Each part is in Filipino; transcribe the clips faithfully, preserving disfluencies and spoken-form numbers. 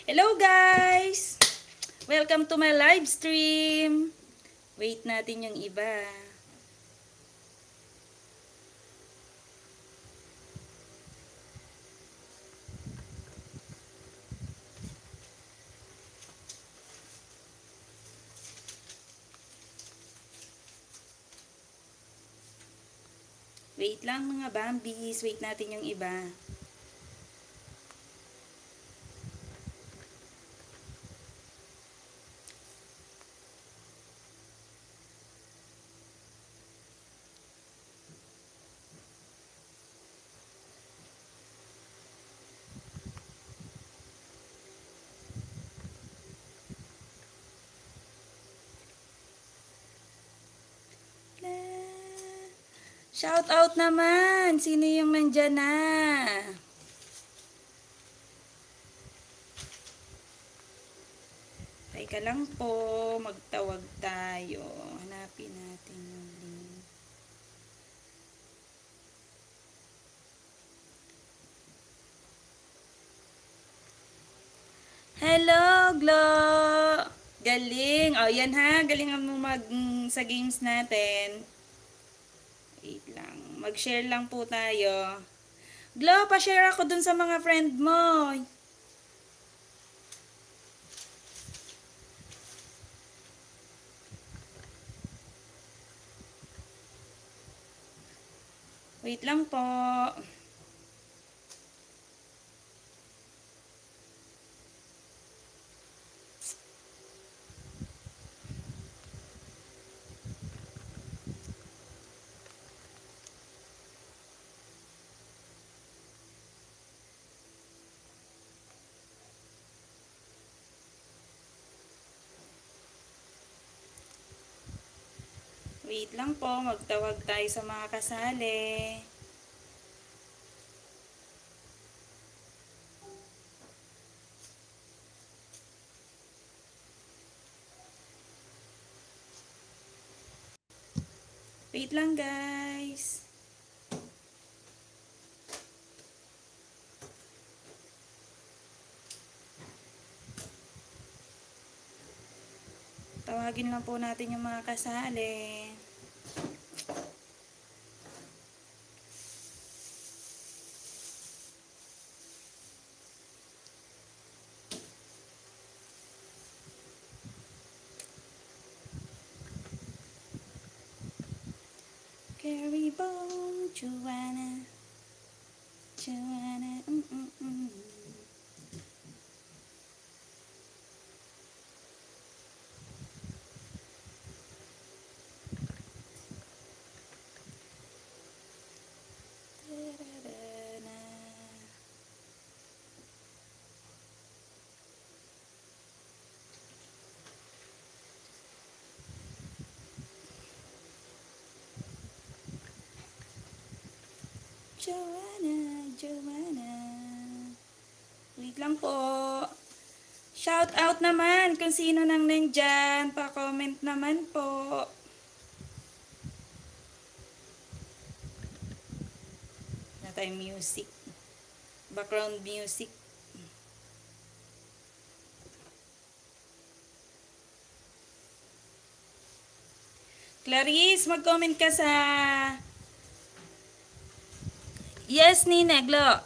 Hello guys! Welcome to my live stream. Wait natin yung iba. Wait lang mga Bambis. Wait natin yung iba. Shout out naman! Sino yung nandyan na? Teka lang po, magtawag tayo. Hanapin natin yung link. Hello, Glo! Galing! O, yan ha. Galingan mo mag sa games natin. Wait lang. Mag-share lang po tayo. Glo, pa-share ako dun sa mga friend mo. Wait lang po. Wait lang po, magtawag tayo sa mga kasali. Wait lang guys. Tawagin lang po natin yung mga kasali. Carry bone, Joanna, Joanna, mm mm mm. Joanna, Joanna. Wait lang po. Shout out naman kung sino nang nandyan. Pa-comment naman po. Na tayo music. Background music. Clarice, mag-comment ka sa... Yes, Nina, Glo.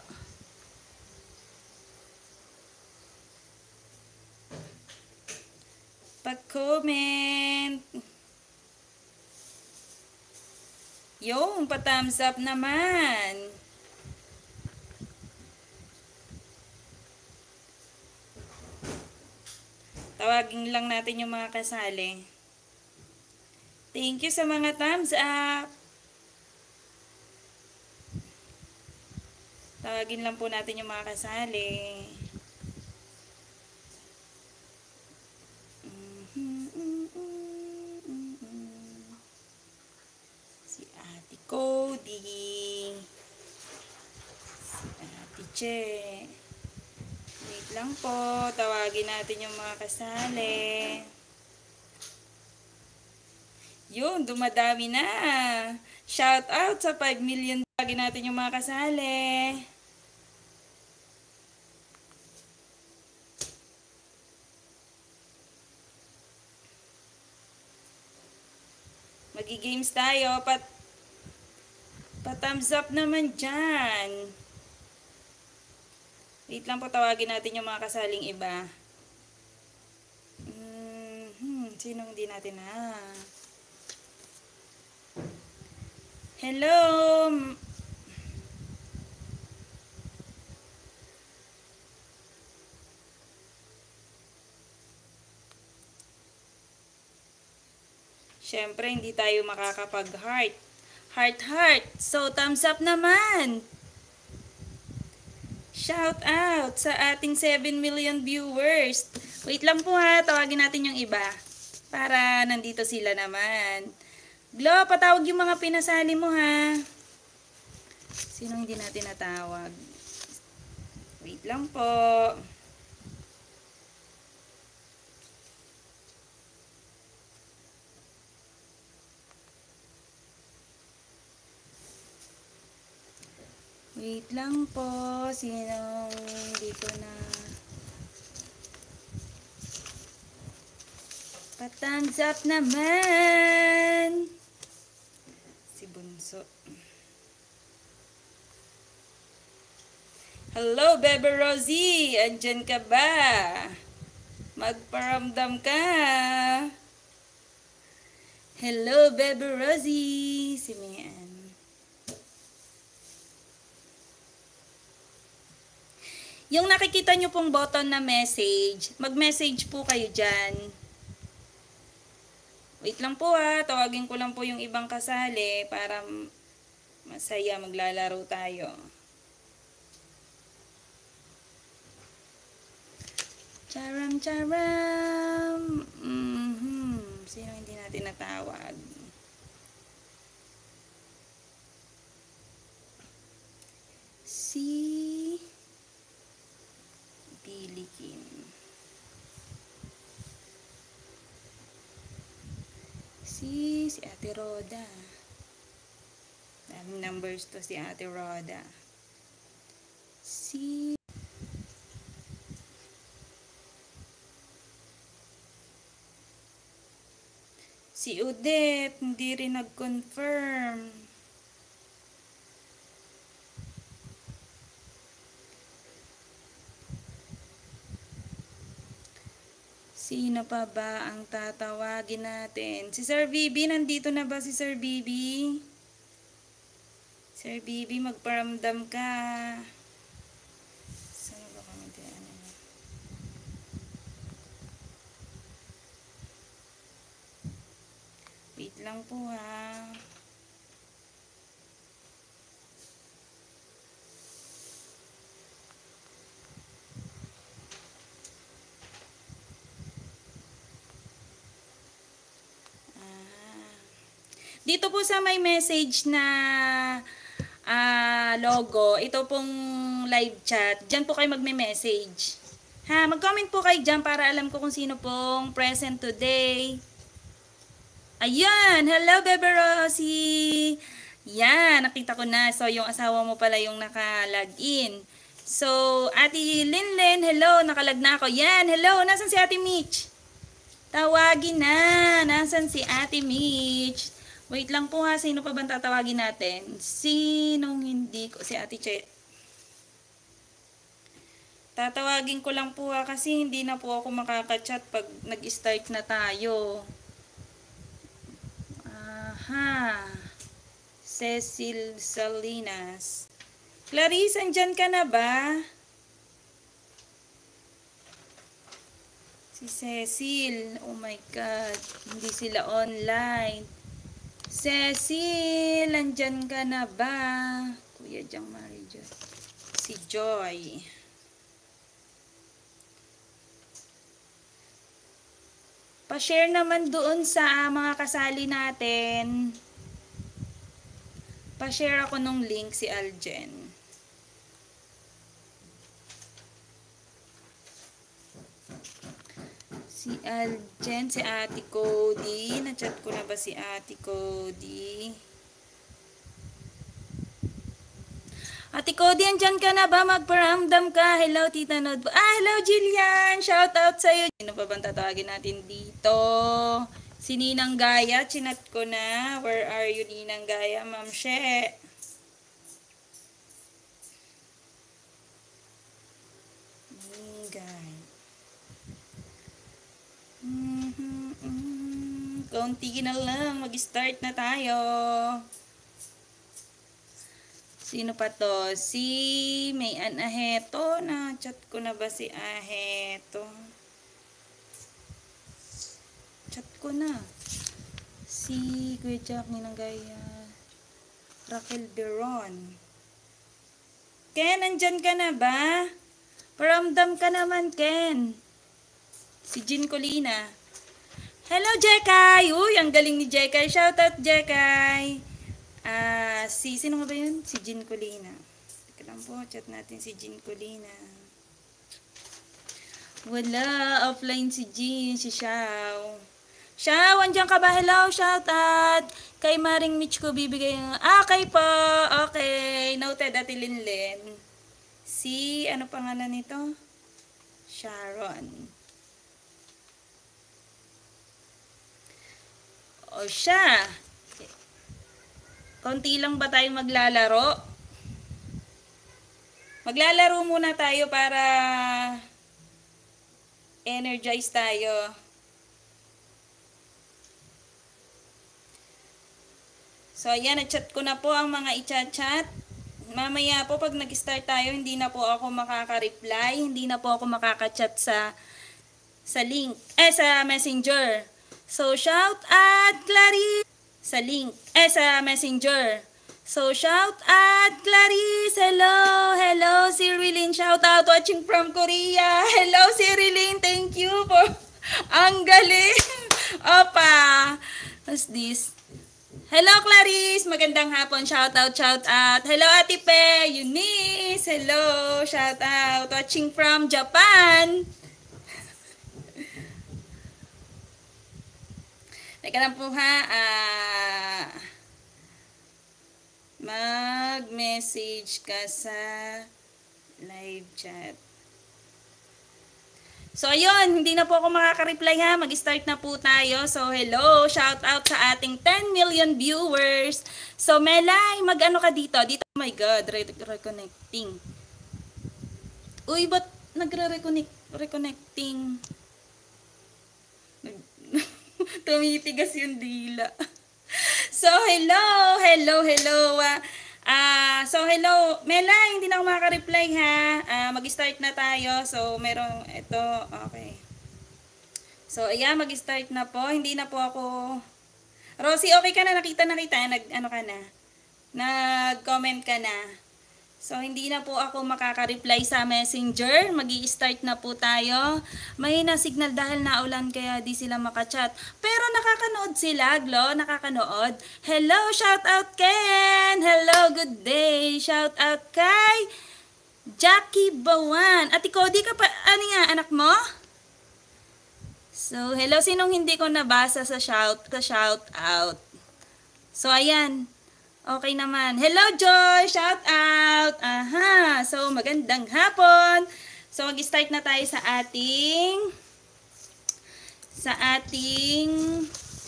Pag-comment. Yung, pa-thumbs up naman. Tawagin lang natin yung mga kasali. Thank you sa mga thumbs up. Tawagin lang po natin yung mga kasali. Si Ate Cody. Si Ate Che. Wait lang po. Tawagin natin yung mga kasali. Yun, dumadami na. Shout out sa five million. Tawagin natin yung mga kasali. Magi-games tayo. Pat, pa-thumbs up naman dyan. Wait lang po, tawagin natin yung mga kasaling iba. Hmm, sino hindi natin na? Hello! Siyempre, hindi tayo makakapag-heart. Heart, heart. So, thumbs up naman. Shout out sa ating seven million viewers. Wait lang po ha, tawagin natin yung iba. Para nandito sila naman. Glo, patawag yung mga pinasali mo ha. Sino hindi natin natawag? Wait lang po. Wait lang po. Sinong dito na? Pa-thumbs up naman. Si Bunso. Hello, Bebe Rosie. Andyan ka ba? Magparamdam ka. Hello, Bebe Rosie. Si Mian. Yung nakikita nyo pong button na message, mag-message po kayo dyan. Wait lang po ha, tawagin ko lang po yung ibang kasali para masaya maglalaro tayo. Charam, charam. Mm-hmm. Sino hindi natin natawag? Si Pilikin. Si, si Ate Roda. Daming numbers to si Ate Roda. Si Si Odette, hindi rin nag-confirm. Sino pa ba ang tatawagin natin? Si Sir Bibi, nandito na ba si Sir Bibi? Sir Bibi, magparamdam ka. Saan ba kami ano? Wait lang po ha. Dito po sa may message na uh, logo, ito pong live chat, dyan po kayo magme-message. Ha, mag-comment po kayo dyan para alam ko kung sino pong present today. Ayan, hello Bebe Rosie. Yan, nakita ko na. So, yung asawa mo pala yung naka-login. So, Ate Linlin, hello, nakalag na ako. Yan, hello, nasan si Ate Mitch? Tawagin na, nasan si Ate Mitch? Wait lang po ha, sino pa ba tatawagin natin? Sinong hindi ko? Si Ate Che. Tatawagin ko lang po ha, kasi hindi na po ako makaka-chat pag nag-start na tayo. Aha. Cecil Salinas. Clarice, andyan ka na ba? Si Cecil. Oh my God. Hindi sila online. Cecil, andyan ka na ba? Kuya Jang Marijo. Si Joy. Pa-share naman doon sa mga kasali natin. Pa-share ako nung link si Aljen. Si Aljen, si Ate Cody. Na-chat ko na ba si Ate Cody? Ate Cody, andyan ka na ba? Magparamdam ka. Hello, Tita Nod. Ah, hello, Jillian. Shout out sa'yo. Sino pa bang tatawagin natin dito? Si Ninang Gaya, chinat ko na. Where are you, Ninang Gaya, Ma'am She? Ningay. Mm-hmm, mm-hmm. Kaunti na lang. Mag-start na tayo. Sino pa to? Si May An Aheto. Na-chat ko na ba si Aheto? Chat ko na. Si Kuya Jack, Ninang Gaya. Raquel Beron. Ken, nandyan ka na ba? Paramdam ka naman, Ken. Si Jean Colina. Hello, Jekay! Uy, ang galing ni Jekay. Shoutout, Jekay! Ah, uh, si, sino nga ba yun? Si Jean Colina. Teka lang po, chat natin si Jean Colina. Wala, offline si Jean, si Xiao. Xiao, andyan ka ba? Hello, shoutout! Kay Maring Mitch ko bibigay yung... Ah, kay po! Okay, noted, Ate Linlen. Si, ano pangalan nito? Sharon. O siya. Konti lang ba tayo maglalaro? Maglalaro muna tayo para energize tayo. So, ayan, na-chat ko na po ang mga i-chat-chat. Mamaya po, pag nag-start tayo, hindi na po ako makaka-reply. Hindi na po ako makaka-chat sa, sa link, eh, sa messenger. So, shout out, Clarice! Sa link, eh, sa messenger. So, shout out, Clarice! Hello! Hello, Cyrilyn! Shout out, watching from Korea! Hello, Cyrilyn! Thank you for... Ang galing! Opa! What's this? Hello, Clarice! Magandang hapon. Shout out, shout out. Hello, Ate Pe! Eunice! Hello! Shout out. Watching from Japan. Teka lang po ha. Uh, Mag-message ka sa live chat. So, ayun, hindi na po ako makaka-reply ha. Mag-start na po tayo. So, hello, shout out sa ating ten million viewers. So, Melay, mag-ano ka dito? Dito, oh my God, reconnecting. Uy, ba't nagre-reconnect, reconnecting? Tumitigas yung dila. So, hello, hello, hello. Uh, Uh, so, hello. Mela, hindi na ako makaka-reply ha. Uh, mag-start na tayo. So, merong ito. Okay. So, ayan, mag-start na po. Hindi na po ako... Rosie, okay ka na? Nakita na kita. Nag, ano ka na? Nag-comment ka na. So, hindi na po ako makaka-reply sa messenger. Mag-i-start na po tayo. Mahina signal dahil naulan kaya di sila makachat. Pero nakakanood sila, Glo. Nakakanood. Hello, shout out Ken. Hello, good day. Shout out kay Jackie Bawan. Ate Cody ka pa, ano nga, anak mo? So, hello. Sinong hindi ko nabasa sa shout, sa shout out? So, ayan. Okay naman. Hello, Joy! Shout out! Aha! So, magandang hapon! So, mag-start na tayo sa ating sa ating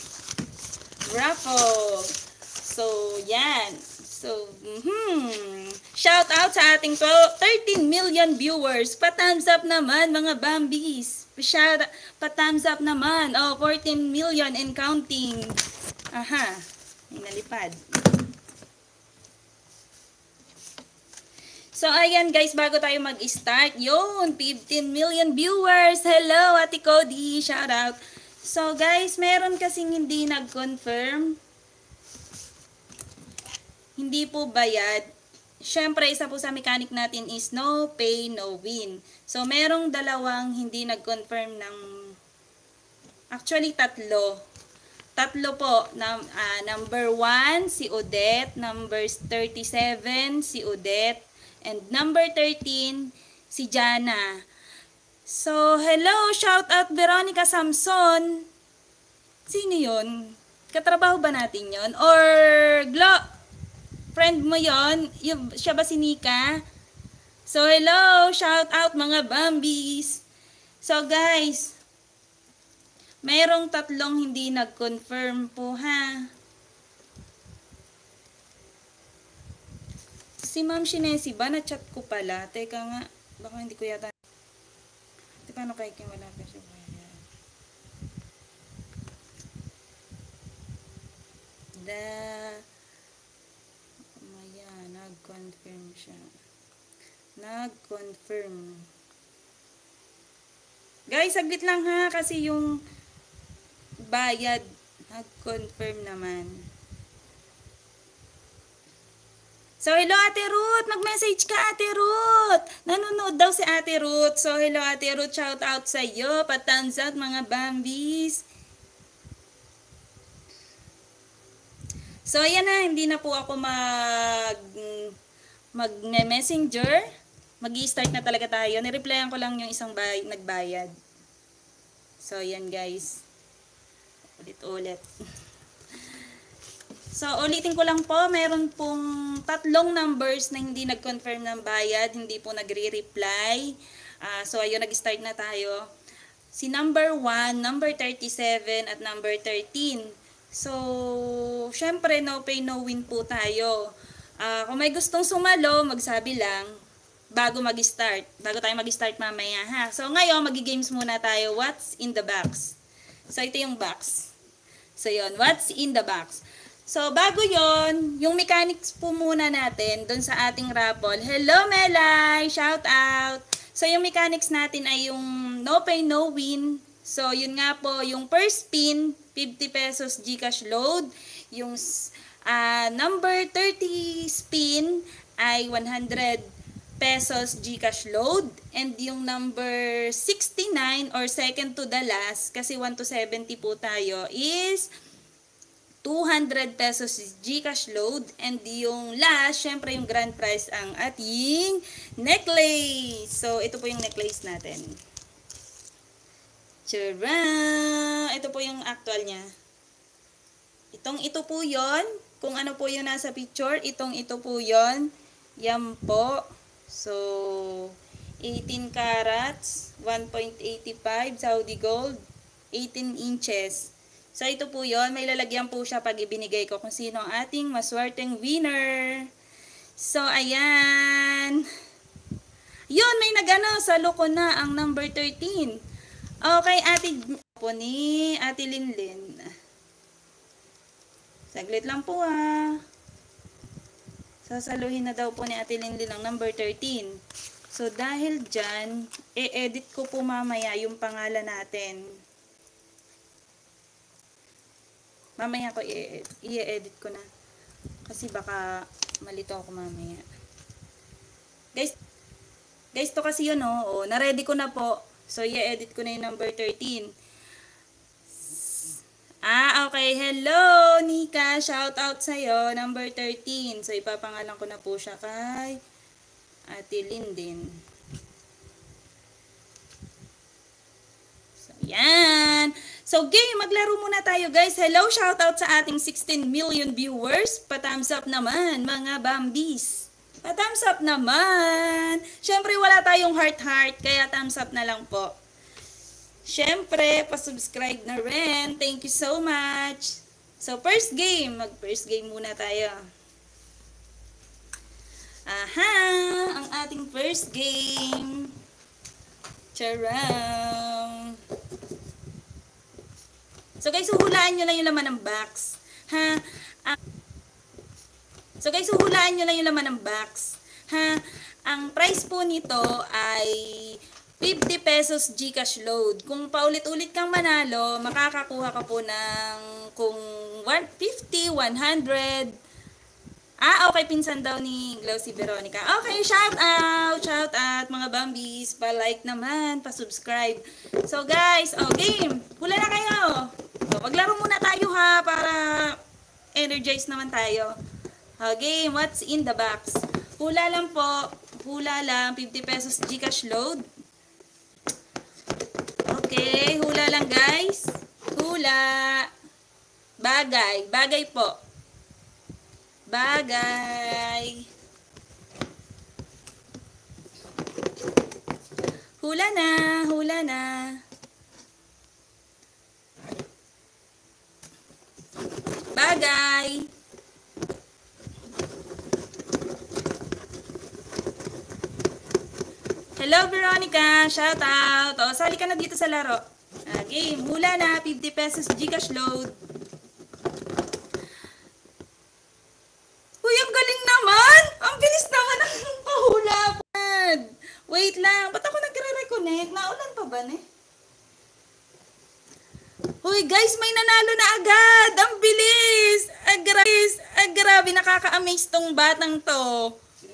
raffle. So, yan. So, mm-hmm. Shout out sa ating thirteen million viewers. Pa-thumbs up naman, mga Bambis. Shout, pa-thumbs up naman. Oh, fourteen million and counting. Aha. May nalipad. So, ayan guys, bago tayo mag-start, yun, fifteen million viewers. Hello, Ate Cody, shout out. So, guys, meron kasing hindi nag-confirm. Hindi po bayad. Siyempre, isa po sa mechanic natin is no pay, no win. So, merong dalawang hindi nag-confirm ng, actually, tatlo. Tatlo po. Na, uh, number one, si Odette. Number thirty-seven, si Odette. And number thirteen, si Jana. So, hello, shout out Veronica Samson. Sino yun? Katrabaho ba natin yun? Or, Glo, friend mo yun? Yung, siya ba si Nika? So, hello, shout out mga Bambis. So, guys, Mayroong tatlong hindi nag-confirm po ha. Si Ma'am Shinesi ba? Na-chat ko pala. Teka nga, baka hindi ko yata. Di paano kay Kim wala pa siya? Da, maya, nag-confirm siya. Nag-confirm. Guys, saglit lang ha, kasi yung bayad, nag-confirm naman. So, hello Ate Ruth! Mag-message ka Ate Ruth! Nanonood daw si Ate Ruth. So, hello Ate Ruth, shout out sa iyo. Pa-thumbs out mga Bambis. So, ayan na, hindi na po ako mag mag-messenger. Mag-i-start na talaga tayo. Nireplyan ko lang yung isang bay nagbayad. So, ayan guys. Ulit-ulit. So, ulitin ko lang po, meron pong tatlong numbers na hindi nag-confirm ng bayad, hindi po nagre-reply. Uh, so, ayun, nag-start na tayo. Si number one, number thirty-seven, at number thirteen. So, syempre, no pay, no win po tayo. Uh, kung may gustong sumalo, magsabi lang bago mag-start. Bago tayo mag-start mamaya, ha? So, ngayon, magi-games muna tayo. What's in the box? So, ito yung box. So, yun. What's in the box? So, bago yon, yung mechanics po muna natin doon sa ating raffle. Hello, Melay! Shout out! So, yung mechanics natin ay yung no pay, no win. So, yun nga po, yung per spin, fifty pesos GCash load. Yung uh, number thirty spin ay one hundred pesos GCash load. And yung number sixty-nine or second to the last, kasi one to seventy po tayo, is two hundred pesos GCash load. And yung last, syempre yung grand prize ang ating necklace. So, ito po yung necklace natin. Tcharam! Ito po yung actual niya. Itong ito po yon. Kung ano po yung nasa picture, itong ito po yon. Yan po. So, eighteen carats, one point eight five Saudi gold, eighteen inches. So, ito po yon. May lalagyan po siya pag ibinigay ko kung sino ang ating maswerteng winner. So, ayan. Yun, may nagano sa loko na ang number thirteen. Okay, ate po ni Ate Linlin. Saglit lang po ha. Sasaluhin na daw po ni Ate Linlin ang number thirteen. So, dahil dyan, i-edit ko po mamaya yung pangalan natin. Mamaya ko i-edit ko na. Kasi baka malito ako mamaya. Guys, guys to kasi yun oh. oh na-ready ko na po. So, i-edit ko na yung number thirteen. Ah, okay. Hello, Nika. Shout out sa'yo. Number thirteen. So, ipapangalan ko na po siya kay Ate Linden. So, yan. So, game. Maglaro muna tayo, guys. Hello, shout out sa ating sixteen million viewers. Pa-thumbs up naman, mga Bambis. Pa-thumbs up naman. Siyempre, wala tayong heart-heart, kaya thumbs up na lang po. Siyempre, pa-subscribe na rin. Thank you so much. So, first game. Mag-first game muna tayo. Aha! Ang ating first game. Charam! So, guys, huhulaan nyo lang yung laman ng box. Ha? Ang So guys, huhulaan nyo lang yung laman ng box. Ha? Ang price po nito ay fifty pesos GCash load. Kung paulit-ulit kang manalo, makakakuha ka po ng kung fifty, one hundred. Ah, okay, pinsan daw ni Glow si Veronica. Okay, shout out, shout out mga Bambis. Pa-like naman, pa-subscribe. So guys, oh game, hula na kayo. So, maglaro muna tayo ha, para energize naman tayo. Okay, what's in the box? Hula lang po. Hula lang. fifty pesos GCash load. Okay, hula lang guys. Hula. Bagay. Bagay po. Bagay. Hula na. Hula na. Hello, Veronica. Shout out. O, sali ka na dito sa laro. Uh, game. Hula na. fifty pesos Gcash load. Uy, ang galing naman. Ang bilis naman ang pahula. Wait lang. Ba't ako nagre-reconnect? Naulan pa ba, ne? Uy, guys, may nanalo na agad. Ang bilis. Ang grabe. Ang grabe. Nakaka-amaze tong batang to.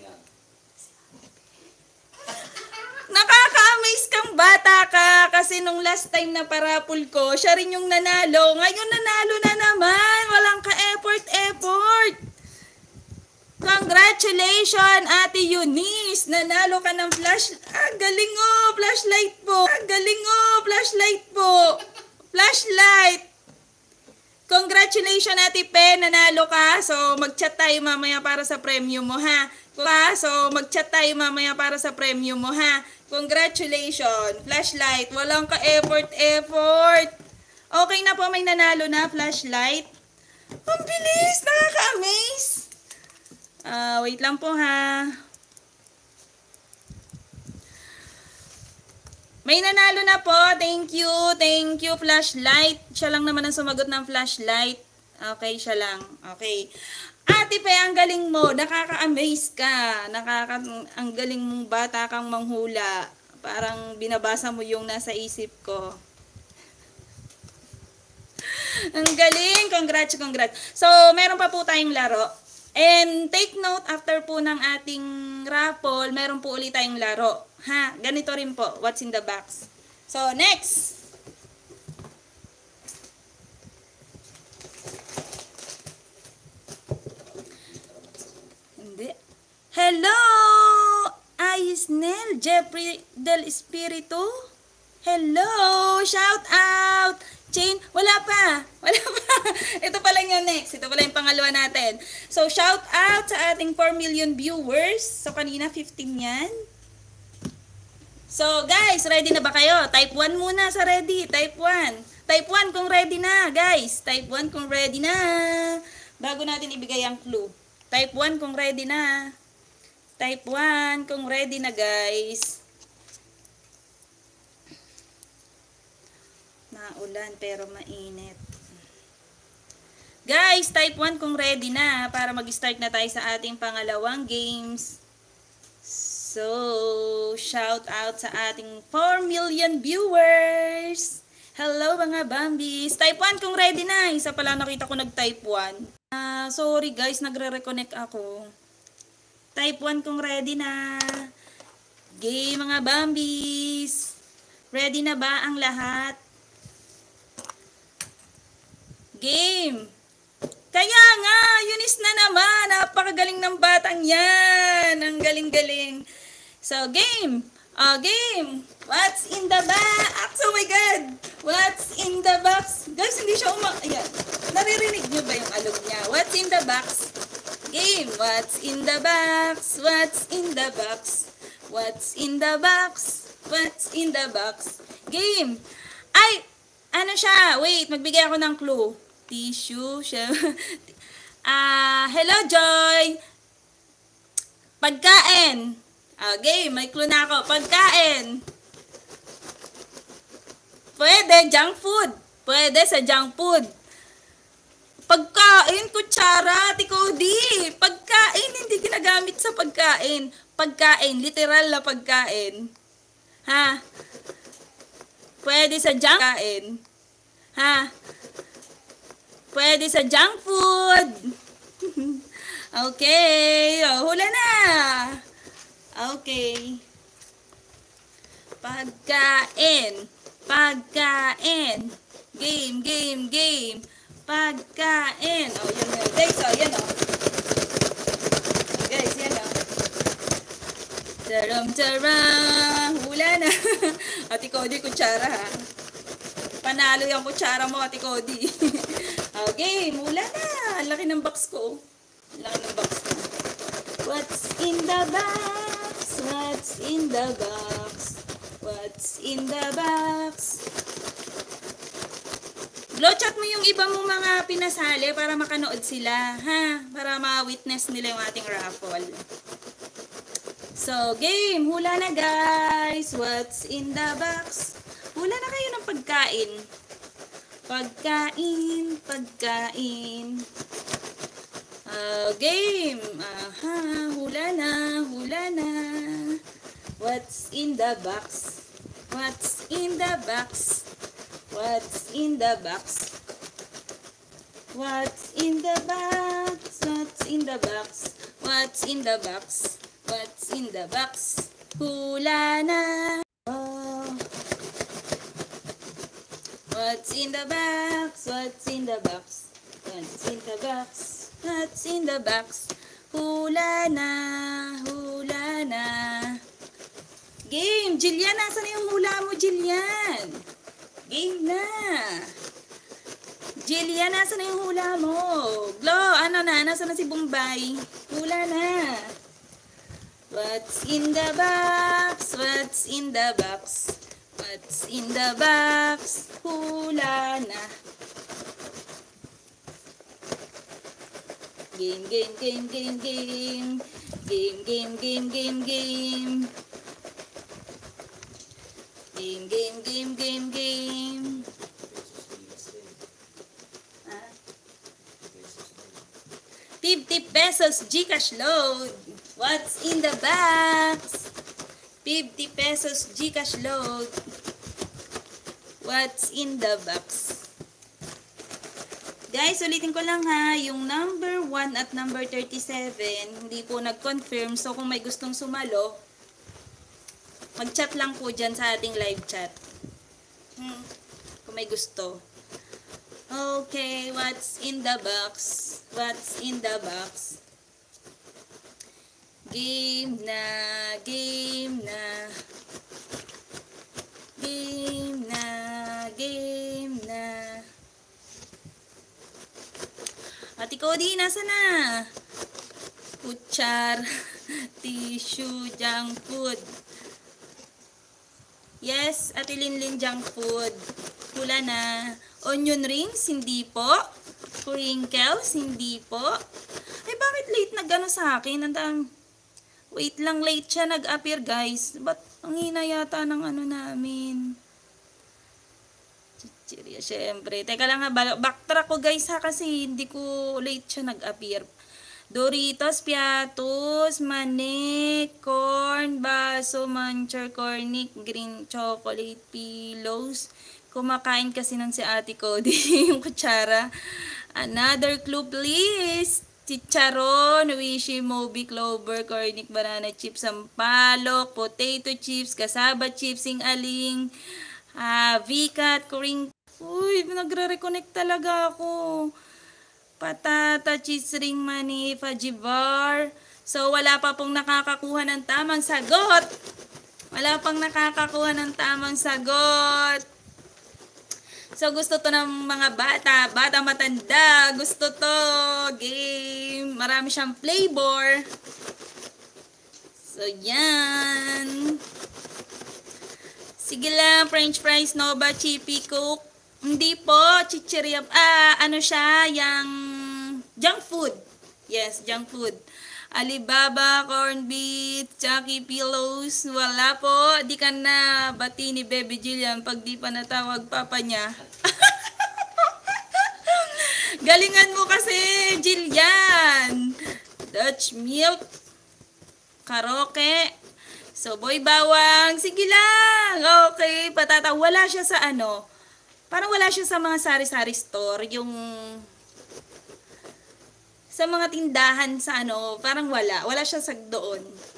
Nakaka-amaze kang bata ka. Kasi nung last time na parapol ko, siya rin yung nanalo. Ngayon nanalo na naman. Walang ka-effort-effort. Congratulations, Ate Eunice. Nanalo ka ng flash. Ah, galing oh. Flashlight po. Ah, galing oh. Flashlight po. Flashlight. Congratulations, Ate Pe. Nanalo ka. So, mag-chat tayo mamaya para sa premium mo, ha? So, mag-chat tayo mamaya para sa premium mo, ha? Congratulations. Flashlight. Walang ka-effort-effort. Okay na po, may nanalo na. Flashlight. Ang bilis. Nakaka-amaze. Uh, wait lang po, ha? May nanalo na po. Thank you. Thank you, Flashlight. Siya lang naman ang sumagot ng Flashlight. Okay, siya lang. Okay. Ate Pe, ang galing mo. Nakaka-amaze ka. Nakaka ang galing mong bata kang manghula. Parang binabasa mo yung nasa isip ko. Ang galing. Congrats, congrats. So, meron pa po tayong laro. And take note, after po ng ating raffle, meron po ulit tayong laro. Ha? Ganito rin po. What's in the box? So, next. Hindi. Hello! Aisnel Jeffrey del Espiritu. Hello! Shout out! Chain, wala pa. Wala pa. Ito pa lang yung next. Ito pa lang yung pangalawa natin. So, shout out sa ating four million viewers. So, kanina fifteen yan. So, guys, ready na ba kayo? Type one muna sa ready. Type one. Type one kung ready na, guys. Type one kung ready na. Bago natin ibigay ang clue. Type one kung ready na. Type one kung ready na, guys. Naulan pero mainit. Guys, type one kung ready na para mag-start na tayo sa ating pangalawang games. So, shout out sa ating four million viewers. Hello mga Bambis. Type one kung ready na. Isa pala nakita ko nag-type one. Uh, sorry guys, nagre-reconnect ako. Type one kung ready na. Game mga Bambis. Ready na ba ang lahat? Game. Kaya nga, Eunice na naman. Napakagaling ng batang yan. Ang galing-galing. So, game. Uh, game. What's in the box? Oh my God. What's in the box? Guys, hindi siya uma... Ayan. Naririnig niyo ba yung alog niya? What's in the box? Game. What's in the box? What's in the box? What's in the box? What's in the box? Game. Ay, ano siya? Wait, magbigay ako ng clue. Tissue siya. Ah, uh, hello Joy. Pagkain. Okay, may clue na ako. Pagkain. Pwede junk food. Pwede sa junk food. Pagkain, kutsara, tikodi. Pagkain, hindi ginagamit sa pagkain. Pagkain, literal na pagkain. Ha? Pwede sa junk kain. Ha? Pwede sa junk food. Okay. Oh, hula na. Okay. Pagkain. Pagkain. Game, game, game. Pagkain. Oh, yan na. Guys, oh, yan oh. Oh, guys, yan oh. Taram, taram. Hula na. Ate Cody, kutsara ha. Panalo yung kutsara mo, Ate Cody. Okay, mula na. Ang laki ng box ko. Ang laki ng box ko. What's in the box? What's in the box? What's in the box? Glow chat mo yung iba mong mga pinasali para makanood sila, ha? Para ma-witness nila yung ating raffle. So, game. Hula na guys. What's in the box? Hula na kayo ng pagkain. Pagkain, pagkain. Uh, game. Aha, hula na, hula na. What's in the box? What's in the box? What's in the box? What's in the box? What's in the box? What's in the box? What's in the box? Hula na. Oh. What's in the box? What's in the box? What's in the box? What's in the box? Hula na. Hula na. Game. Jillian, nasa na yung hula mo, Jillian? Game na. Jillian, nasa na yung hula mo? Glo, ano na? Nasa na si Bombay? Hula na. What's in the box? What's in the box? What's in the box? Hula na. Game, game, game, game, game. Game, game, game, game, game. Game, game, game, game, game. fifty pesos Gcash load. What's in the box? fifty pesos Gcash load. What's in the box? Guys, ulitin ko lang ha, yung number one at number thirty-seven, hindi po nag-confirm. So, kung may gustong sumalo, mag-chat lang po dyan sa ating live chat. Hmm, kung may gusto. Okay, what's in the box? What's in the box? Game na, game na. Game na, game na. Ate Cody, nasa na? Kutsar, tissue, junk food. Yes, Ate Linlin, junk food. Hula na. Onion rings, hindi po. Crinkles, hindi po. Ay, bakit late nag-ano sa akin? Andang, wait lang, late siya nag-appear, guys. Ba't ang hina yata ng ano namin? Chichirya, syempre. Teka lang ha, backtrack ko, guys, ha, kasi hindi ko late siya nag-appear. Doritos, Piatos, Manik, Corn, Baso, Muncher, Cornic, Green Chocolate, Pillows. Kumakain kasi nun si Ate Cody, yung kutsara. Another clue please. Chicharon, Wishi, Moby, Clover, Cornic, Banana Chips, Sampalok, Potato Chips, Kasaba Chips, Sing-aling, uh, V-Cat, Kuring. Uy, nagre-reconnect talaga ako. Patata, cheese ring, mani, fajibar. So, wala pa pong nakakakuha ng tamang sagot. Wala pang nakakakuha ng tamang sagot. So, gusto to ng mga bata, bata matanda, gusto to, game, marami siyang flavor. So, yan. Sige lang, French fries, Nova, Chippy, Coke. Hindi po, chichirya, ah, ano siya, yung junk food. Yes, junk food. Alibaba, corn beef, Chucky Pillows, wala po. Di ka na bati ni Baby Jillian pag di pa natawag papa niya. Galingan mo kasi, Jillian. Dutch milk, karaoke. So, boy bawang, sige lang. Okay, patata. Wala siya sa ano. Parang wala siya sa mga sari-sari store. Yung sa mga tindahan sa ano, parang wala. Wala siya sa doon.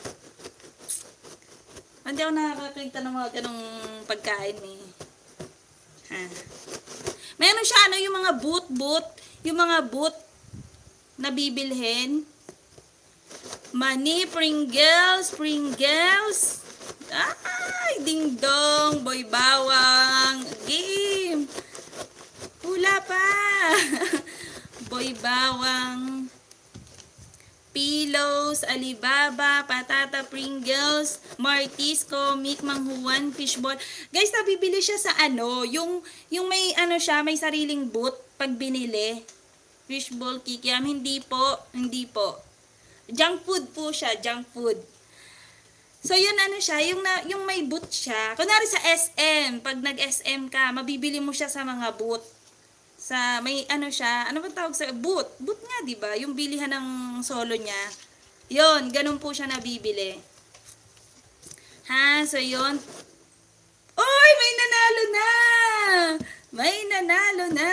Hindi ako nakakakita ng mga ganong pagkain eh. Ha. Meron siya ano, yung mga boot-boot. Yung mga boot na bibilhin. Mani, Pringles, Pringles. Ay, ding-dong, boy bawang. Game. Hula pa. Boy bawang. Pillows, Alibaba, Patata, Pringles, Martis, Comic, Manghuan, Fishball. Guys, nabibili siya sa ano, yung, yung may ano siya, may sariling boot pag binili. Fishball, Kikiam, hindi po, hindi po. Junk food po siya, junk food. So, yun ano siya, yung, na, yung may boot siya. Kunwari sa S M, pag nag-S M ka, mabibili mo siya sa mga boot. Sa, may ano siya, ano bang tawag sa boot? Boot nga, di ba? Yung bilihan ng solo niya. Yun, ganun po siya nabibili. Ha, so yun. Oy, may nanalo na! May nanalo na!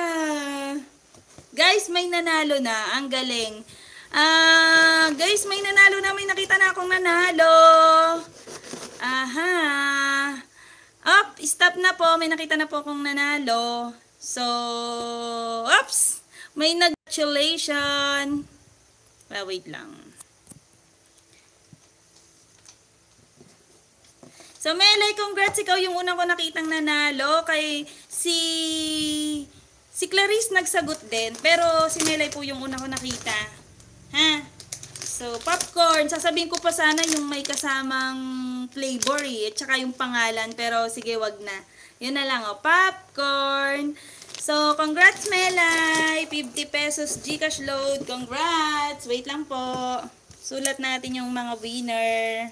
Guys, may nanalo na. Ang galing. Ah, uh, guys, may nanalo na. May nakita na akong nanalo. Aha. Up, stop na po. May nakita na po akong nanalo. So, oops. May nag-congratulation. Ah, wait lang. So, Melay, congrats. Ikaw yung unang ko nakitang nanalo. Kay si... Si Clarice nagsagot din, pero si Melay po yung una ko nakita. Ha? So, popcorn. Sasabihin ko pa sana yung may kasamang flavor eh, at saka yung pangalan, pero sige, wag na. Yun na lang, oh. Popcorn. So, congrats, Melay. fifty pesos Gcash load. Congrats. Wait lang po. Sulat natin yung mga winner.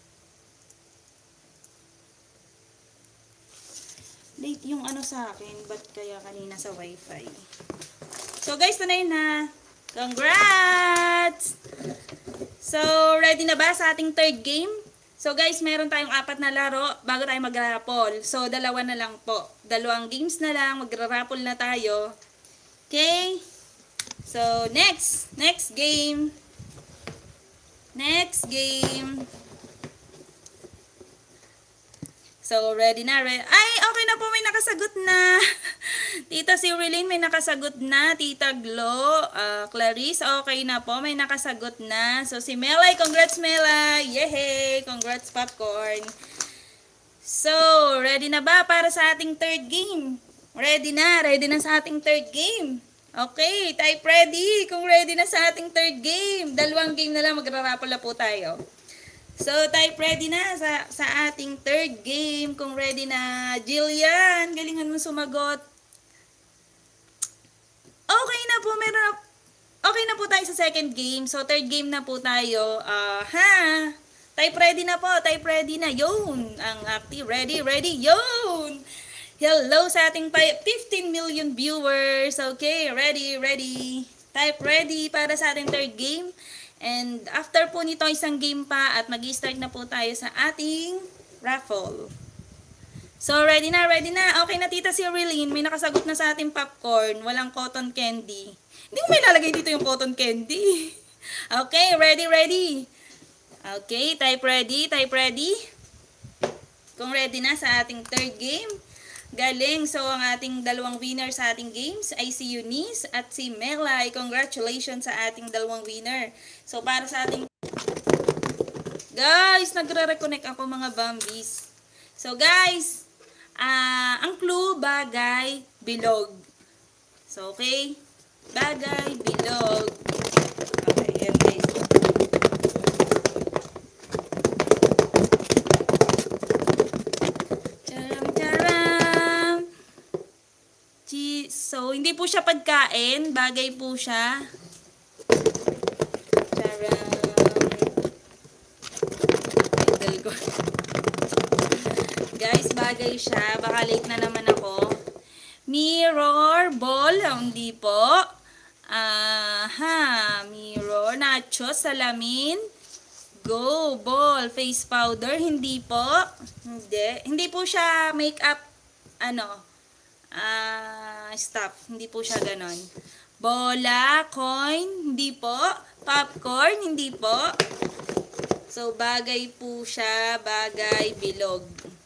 Late yung ano sa akin, ba't kaya kanina sa wifi? So guys, tunay na. Congrats! So, ready na ba sa ating third game? So guys, meron tayong apat na laro bago tayo magra-raffle. So, dalawa na lang po. Dalawang games na lang, magra-raffle na tayo. Okay? So, next. Next game. Next game. So, ready na, ready. Ay, okay na po, may nakasagot na. Tita Cyrilyn, may nakasagot na. Tita Glo, uh, Clarice, okay na po, may nakasagot na. So, si Melay, congrats Melay. Yehey, congrats Popcorn. So, ready na ba para sa ating third game? Ready na, ready na sa ating third game. Okay, type ready. Kung ready na sa ating third game. Dalawang game na lang, magra-raffle na po tayo. So, type ready na sa, sa ating third game. Kung ready na, Jillian, galingan mo sumagot. Okay na po, meron. Okay na po tayo sa second game. So, third game na po tayo. Uh, ha? Type ready na po, type ready na. Yun, ang active, ready, ready, yun. Hello sa ating fifteen million viewers. Okay, ready, ready. Type ready para sa ating third game. And after po nito, isang game pa at mag-i-start na po tayo sa ating raffle. So, ready na, ready na. Okay na, Tita Cyrilyn. May nakasagot na sa ating popcorn. Walang cotton candy. Hindi ko may lalagay dito yung cotton candy. Okay, ready, ready. Okay, type ready, type ready. Kung ready na sa ating third game. Galing. So, ang ating dalawang winner sa ating games ay si Eunice at si Melay. Congratulations sa ating dalawang winner. So, para sa ating... Guys, nagre-reconnect ako mga Bambis. So, guys, uh, ang clue, bagay, bilog. So, okay? Bagay, bilog. Okay, yan guys. So, hindi po siya pagkain. Bagay po siya. Charam. Idol ko. Guys, bagay siya. Baka late na naman ako. Mirror, ball. Hindi po. Aha. Mirror, nachos, salamin. Go, ball. Face powder. Hindi po. Hindi. Hindi po siya makeup. Ano. Ah, uh, stop. Hindi po siya ganon. Bola, coin, hindi po. Popcorn, hindi po. So, bagay po siya. Bagay, bilog.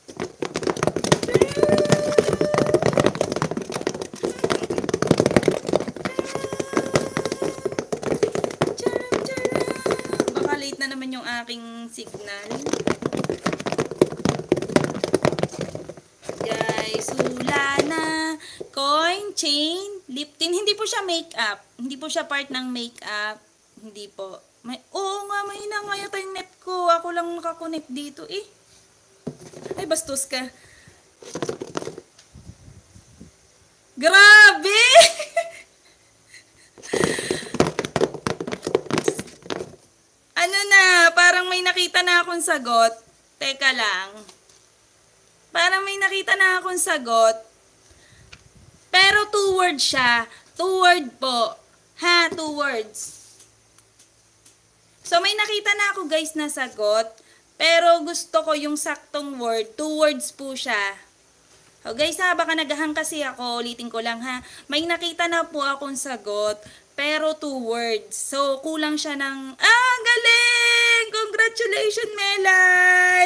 Charam, charam. Baka late na naman yung aking signal. Guys, hula na. Coin, chain, lip tint. Hindi po siya makeup. Hindi po siya part ng makeup. Hindi po. May, oo nga, mahina nga yata yung net ko. Ako lang nakakonect dito eh. Ay, bastos ka. Grabe! Ano na, parang Parang may nakita na akong sagot. Teka lang. Parang may nakita na akong sagot. Pero two words siya. Two word po. Ha, two words. So, may nakita na ako guys na sagot. Pero gusto ko yung saktong word. Two words po siya. O guys ha, baka nagahang kasi ako. Ulitin ko lang ha. May nakita na po akong sagot. Pero two words. So, kulang siya ng... Ah, galing! Congratulations, Melay!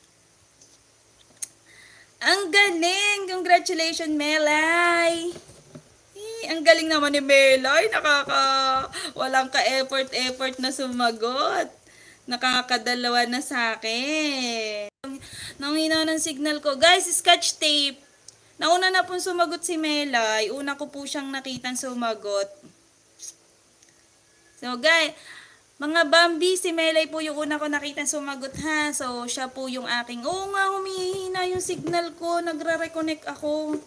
Ang galing! Congratulations, Melay! Eh, ang galing naman ni Melay. Nakaka... Walang ka-effort-effort na sumagot. Nakakadalawa na sa akin. Nangina ng signal ko. Guys, scotch tape. Nauna na pong sumagot si Melay. Una ko po siyang nakitang sumagot. So, guys... Mga Bambi, si Melay po yung una ko nakita sumagot ha. So, siya po yung aking, oo nga, humihina yung signal ko. Nagre-reconnect ako.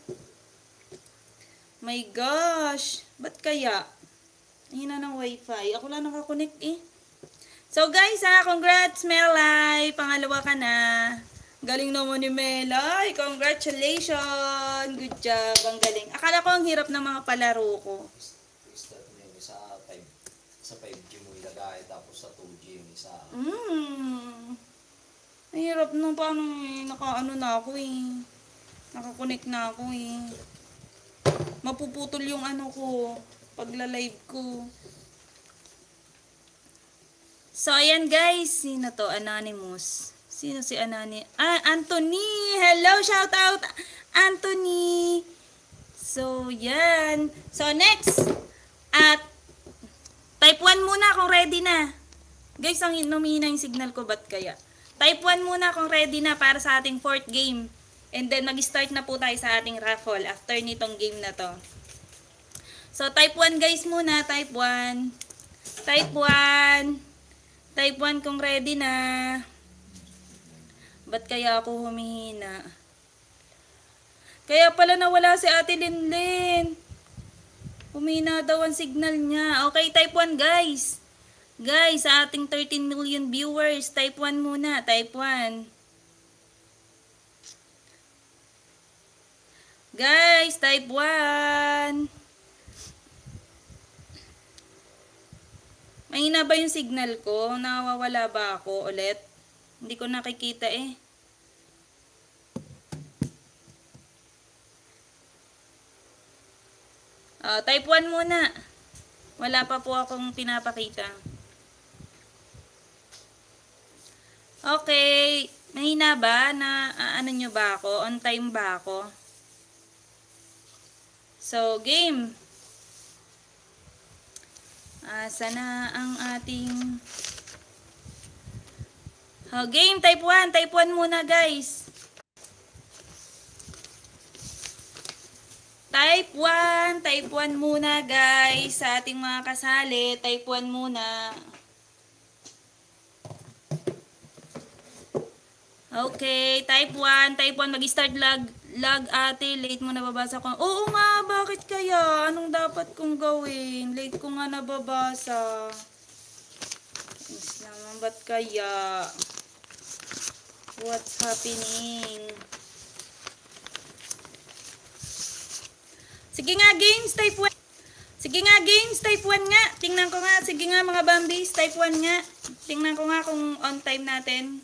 My gosh. Ba't kaya? Hina ng wifi. Ako lang nakakonect eh. So, guys ha, congrats Melay. Pangalawa ka na. Galing naman ni Melay. Congratulations. Good job. Ang galing. Akala ko ang hirap ng mga palaro ko. Sa five G mo ilagay, tapos sa two G yung isa. Hmm. Mahirap nung paano eh. Naka-ano na ako eh. Nakakonect na ako eh. Mapuputol yung ano ko. Pagla-live ko. So, ayan guys. Sino to? Anonymous. Sino si Anonymous? Ah, Anthony! Hello! Shout out! Anthony! So, yan. So, next. At Type one muna kung ready na. Guys, ang numihina yung signal ko, ba't kaya? Type one muna kung ready na para sa ating fourth game. And then, mag-start na po tayo sa ating raffle after nitong game na to. So, type one guys muna. Type one. Type one. Type one kung ready na. Ba't kaya ako humihina? Kaya pala nawala si Ate Linlin. Humina daw ang signal niya. Okay, type one guys. Guys, sa ating thirteen million viewers, type one muna. Type one. Guys, type one. Mahina ba yung signal ko? Nawawala ba ako ulit? Hindi ko nakikita eh. Uh, type one muna. Wala pa po akong pinapakita. Okay. Mahina ba? Na, uh, ano nyo ba ako? On time ba ako? So, game. Asa na ang ating... Oh, game. Type one. Type one muna, guys. Type one. Type one muna, guys. Sa ating mga kasali. Type one muna. Okay. Type one. Type one. Mag-start lag. Lag ate. Late mo nababasa ko. Oo nga. Bakit kaya? Anong dapat kong gawin? Late ko nga nababasa. Yes naman. Ba't kaya? What's happening? Sige nga, games, type one. Sige nga, games, type one nga. Tingnan ko nga. Sige nga, mga Bambis, type one nga. Tingnan ko nga kung on time natin.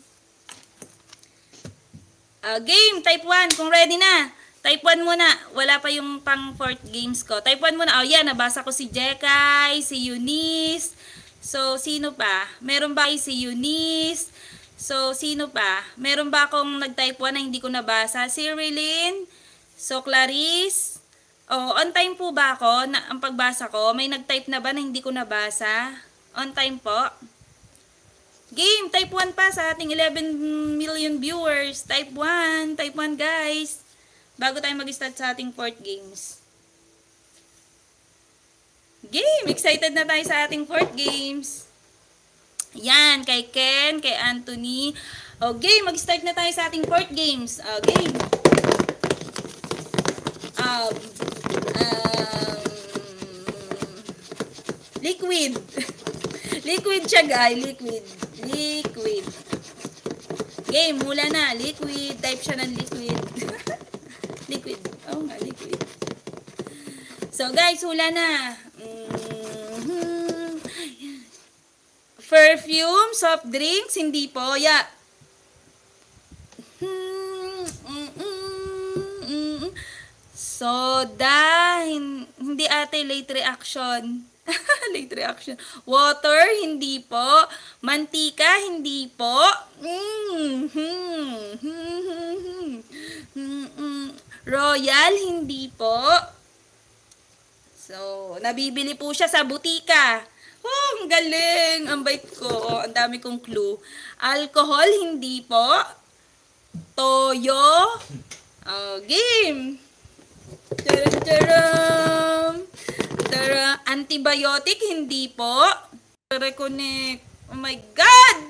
Uh, game, type one. Kung ready na. Type one muna. Wala pa yung pang fourth games ko. Type one muna. Oh, yan. Nabasa ko si Jekay, si Eunice. So, sino pa? Meron ba si Eunice? So, sino pa? Meron ba akong nag-type one na hindi ko nabasa? Si Rilyn. So, Clarice. Oh, on time po ba ako na ang pagbasa ko? May nag-type na ba na hindi ko nabasa? On time po. Game, type one pa sa ating eleven million viewers. Type one, type one guys. Bago tayo mag-start sa ating fourth games. Game, excited na tayo sa ating fourth games. Yan, kay Ken, kay Anthony. O, game, mag-start na tayo sa ating fourth games. O, game. Um, um, liquid. Liquid siya, guys. Liquid. Liquid. Game, hula na. Liquid. Type siya ng liquid. Liquid. Oo nga, liquid. So, guys, hula na. Mm-hmm. Perfume, soft drinks, hindi po. Yeah. Mm-mm. Soda, hindi ate, late reaction. Late reaction. Water, hindi po. Mantika, hindi po. Mm-hmm. Royal, hindi po. So, nabibili po siya sa butika. Oh, ang galing. Ang bait ko. Oh, ang dami kong clue. Alcohol, hindi po. Toyo. Oh, game. Taram, taram. Tara, antibiotic, hindi po. Reconnect. Oh my God!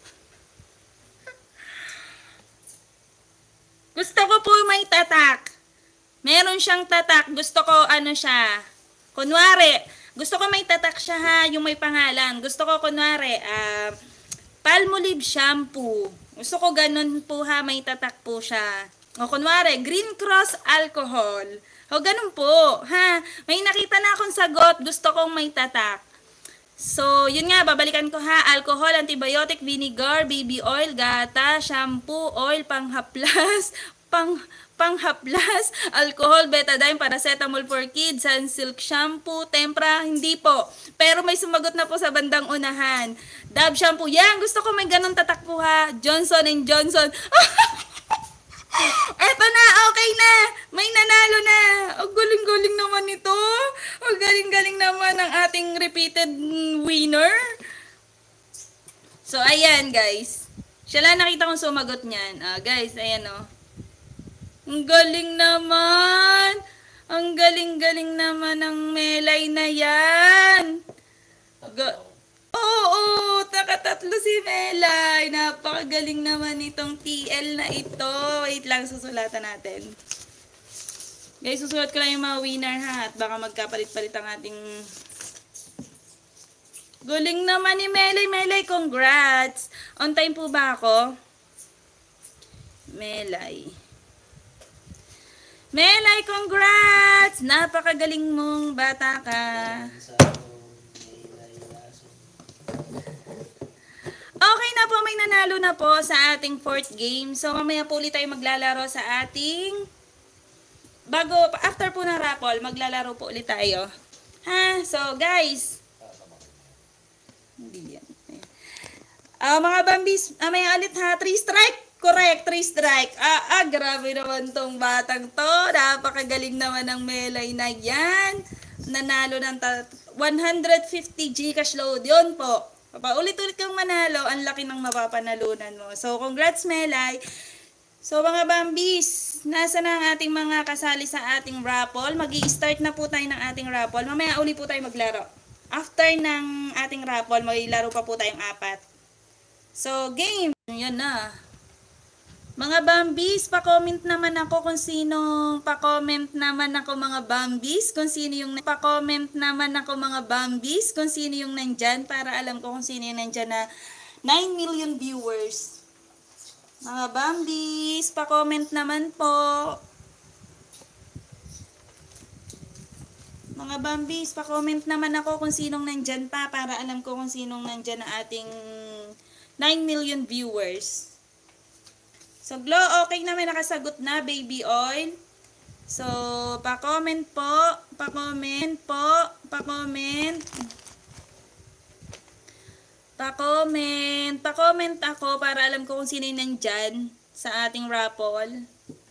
Gusto ko po may tatak. Meron siyang tatak. Gusto ko ano siya. Kunwari, gusto ko may tatak siya ha, yung may pangalan. Gusto ko kunwari, uh, Palmolive shampoo. Gusto ko ganun po ha, may tatak po siya. O kunwari, Green Cross alcohol. O ganun po, ha. May nakita na akong sagot, gusto kong may tatak. So, yun nga, babalikan ko ha. Alcohol, antibiotic, vinegar, baby oil, gata, shampoo, oil, panghaplas, pang panghaplas, alcohol, betadine, paracetamol for kids, Sunsilk shampoo, tempra, hindi po. Pero may sumagot na po sa bandang unahan. Dove shampoo, yan, gusto ko may ganun tatak po ha. Johnson and Johnson. Eto na, okay na. May nanalo na. Ang galing-galing naman ito. Ang galing-galing naman ng ating repeated winner. So, ayan guys. Siya lang nakita kong sumagot niyan. Ah, guys, ayan o. Oh. Ang galing naman. Ang galing-galing naman ng Melay na yan. Ga- Oo, nakatatlo si Melay. Napakagaling naman itong T L na ito. Wait lang, susulatan natin. Guys, susulat ko lang yung mga winner ha. At baka magkapalit-palit ang ating... Galing naman ni Melay. Melay, congrats. On time po ba ako? Melay. Melay, congrats! Napakagaling mong bata ka. Okay na po, may nanalo na po sa ating fourth game. So, mamaya po ulit tayo maglalaro sa ating... Bago, after po ng raffle, maglalaro po ulit tayo. Ha? So, guys. Hindi yan. Uh, mga bambis, uh, may alit ha. three strike. Correct, three strike. Ah, ah, grabe naman tong batang to. Napakagaling naman ng Melay na yan. Nanalo ng one hundred fifty Gcash load. Yun po. Paulit-ulit kang manalo, ang laki ng mapapanalunan mo. So, congrats, Melay. So, mga bambis, nasa na ang ating mga kasali sa ating raffle. Mag-i-start na po tayo ng ating raffle. Mamaya uli po tayo maglaro. After ng ating raffle, may laro pa po tayong apat. So, game. Yan na. Mga bambis, pa-comment naman ako kung sino, pa-comment naman ako mga bambis, kung sino yung, pa-comment naman ako mga bambis, kung sino yung nandyan, para alam ko kung sino yung nandyan na nine million viewers. Mga bambis, pa-comment naman po. Mga bambis, pa-comment naman ako kung sinong nandyan pa, para alam ko kung sinong nandyan na ating nine million viewers. So, Glow, okay na, may nakasagot na, baby oil. So, pa-comment po, pa-comment po, pa-comment. Pa-comment, pa-comment ako para alam ko kung sino yung nandyan sa ating raffle.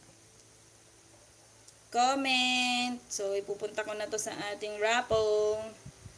Comment. So, ipupunta ko na to sa ating raffle.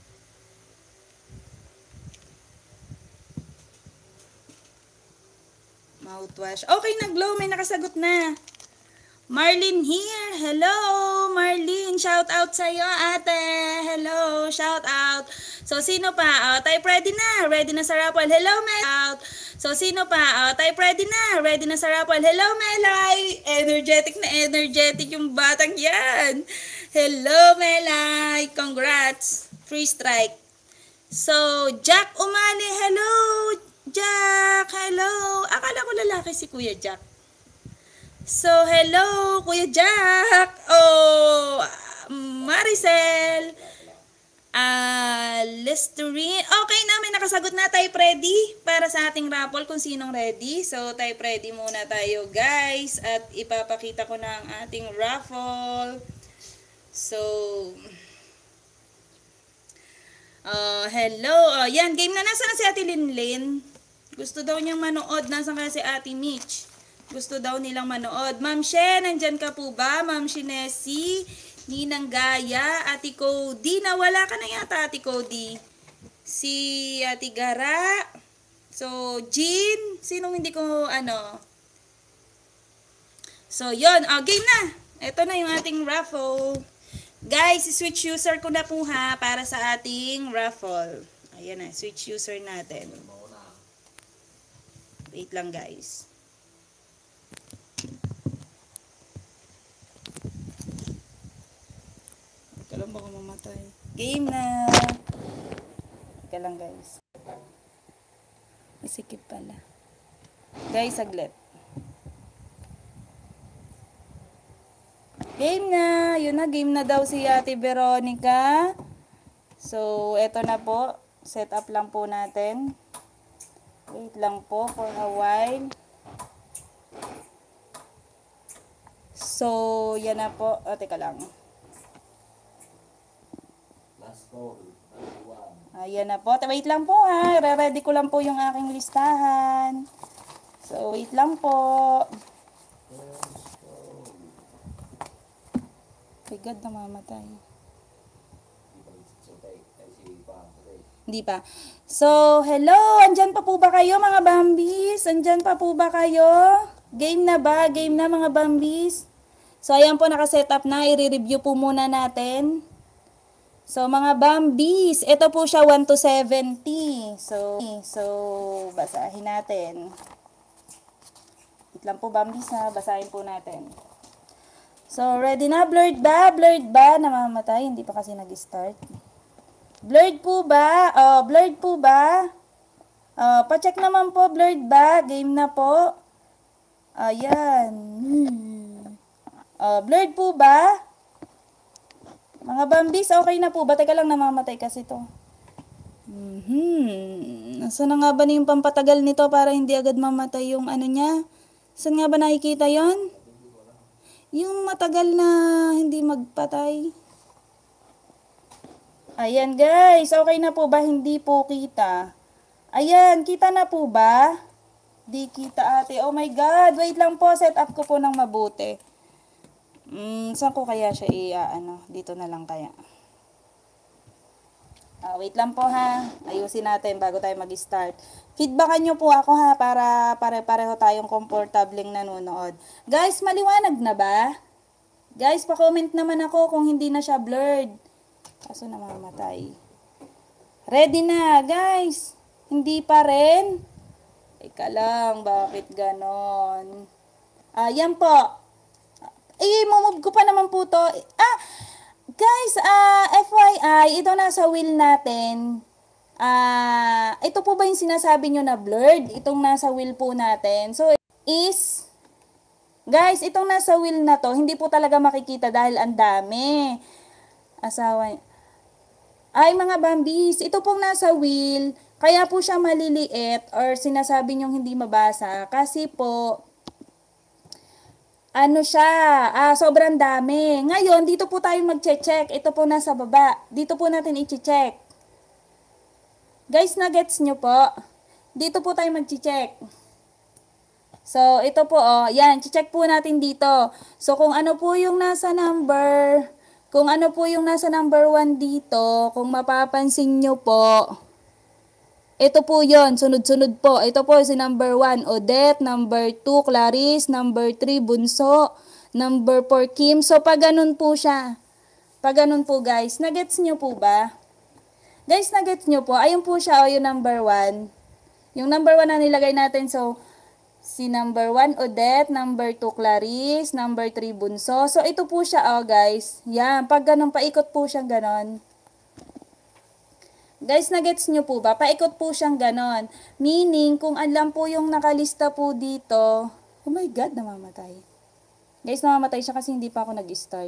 Mouthwash. Okay na, Glow. May nakasagot na. Marlene here. Hello, Marlene. Shout out sa'yo, ate. Hello. Shout out. So, sino pa? Uh, type ready na. Ready na sa raffle. Hello, Mel. So, sino pa? Uh, type ready na. Ready na sa raffle. Hello, Melay. Energetic na energetic yung batang yan. Hello, Melay. Congrats. Free strike. So, Jack Umani. Hello. Jack, hello. Akala ko lalaki si Kuya Jack. So, hello, Kuya Jack. Oh, Maricel. Ah, uh, Listerine. Okay na, may nakasagot na. Tayo ready para sa ating raffle kung sinong ready. So, tayo ready muna tayo, guys. At ipapakita ko na ang ating raffle. So, uh, hello. Uh, yan, game na. Nasaan si Ate Linlin? Gusto daw niyang manood. Nasaan kaya si Ate Mitch? Gusto daw nilang manood. Ma'am She, nandyan ka po ba? Ma'am Shinesi, Ninang Gaya, Ate Cody. Nawala ka na yata, Ate Cody. Si Ate Gara. So, Jean. Sinong hindi ko, ano. So, yun. Oh, game na. Ito na yung ating raffle. Guys, switch user ko na po ha para sa ating raffle. Ayan na, switch user natin. Wait lang, guys. Ika lang baka mamatay. Game na! Ika lang, guys. Isikip pala. Guys, saglit. Game na! Yun na, game na daw si Ate Veronica. So, eto na po. Set up lang po natin. Wait lang po for a while. So, yan na po. O, teka lang. Ayan na po. Wait lang po ha. Re-ready ko lang po yung aking listahan. So, wait lang po. My God, namamatay. Hindi pa. So, hello! Andyan pa po ba kayo mga Bambis? Andyan pa po ba kayo? Game na ba? Game na mga Bambis? So, ayan po, nakaset up na. I-review po muna natin. So, mga Bambis, ito po siya one to seventy. So, so basahin natin. Wait lang po Bambis ha, basahin po natin. So, ready na? Blurred ba? Blurred ba? Namamatay, hindi pa kasi nag-start. Blurred po ba? Oh, blurred po ba? Oh, pa-check naman po, blurred ba? Game na po. Ayan. Hmm. Oh, blurred po ba? Mga Bambis, okay na po ba? Teka lang, namamatay kasi to. Mm-hmm. Nasaan na nga ba na yung pampatagal nito para hindi agad mamatay yung ano niya? Saan nga ba nakikita yon? Yung matagal na hindi magpatay. Ayan guys, okay na po ba? Hindi po kita. Ayan, kita na po ba? Di kita ate. Oh my God, wait lang po, set up ko po ng mabuti. Hmm, saan ko kaya siya i-ano? Dito na lang kaya. Ah, wait lang po ha. Ayusin natin bago tayo mag-start. Feedbackan nyo po ako ha para pare-pareho tayong komportableng nanonood. Guys, maliwanag na ba? Guys, pa-comment naman ako kung hindi na siya blurred. Kaso namamatay. Ready na, guys. Hindi pa rin. Ika lang, bakit ganon? Ayan po. Eh, mumove ko pa naman po to. Ah, guys, uh, F Y I, ito nasa wheel natin. Ah, ito po ba yung sinasabi nyo na blurred? Itong nasa wheel po natin. So, is, guys, itong nasa wheel na to, hindi po talaga makikita dahil ang dami. Asawa, ay mga Bambis, ito pong nasa wheel, kaya po siya maliliit or sinasabi nyong hindi mabasa kasi po, ano siya, ah, sobrang dami. Ngayon, dito po tayo mag-check. Ito po nasa baba. Dito po natin i-check. Guys, na-gets nyo po? Dito po tayo mag-check. So, ito po, oh, yan, check po natin dito. So, kung ano po yung nasa number... Kung ano po yung nasa number one dito, kung mapapansin nyo po, ito po yon, sunod-sunod po. Ito po si number one, Odette, number two, Clarice, number three, Bunso, number four, Kim. So, pag ganun po siya. Pag ganun po guys, nagets nyo po ba? Guys, nagets nyo po, ayun po siya, o yung number one. Yung number one na nilagay natin, so, si number one, Odette. Number two, Clarice. Number three, Bunso. So, ito po siya, oh, guys. Yan. Pag ganun, paikot po siya ganon. Guys, nagets nyo po ba? Paikot po siyang ganon. Meaning, kung alam po yung nakalista po dito, oh my God, namamatay. Guys, namamatay siya kasi hindi pa ako nag-start.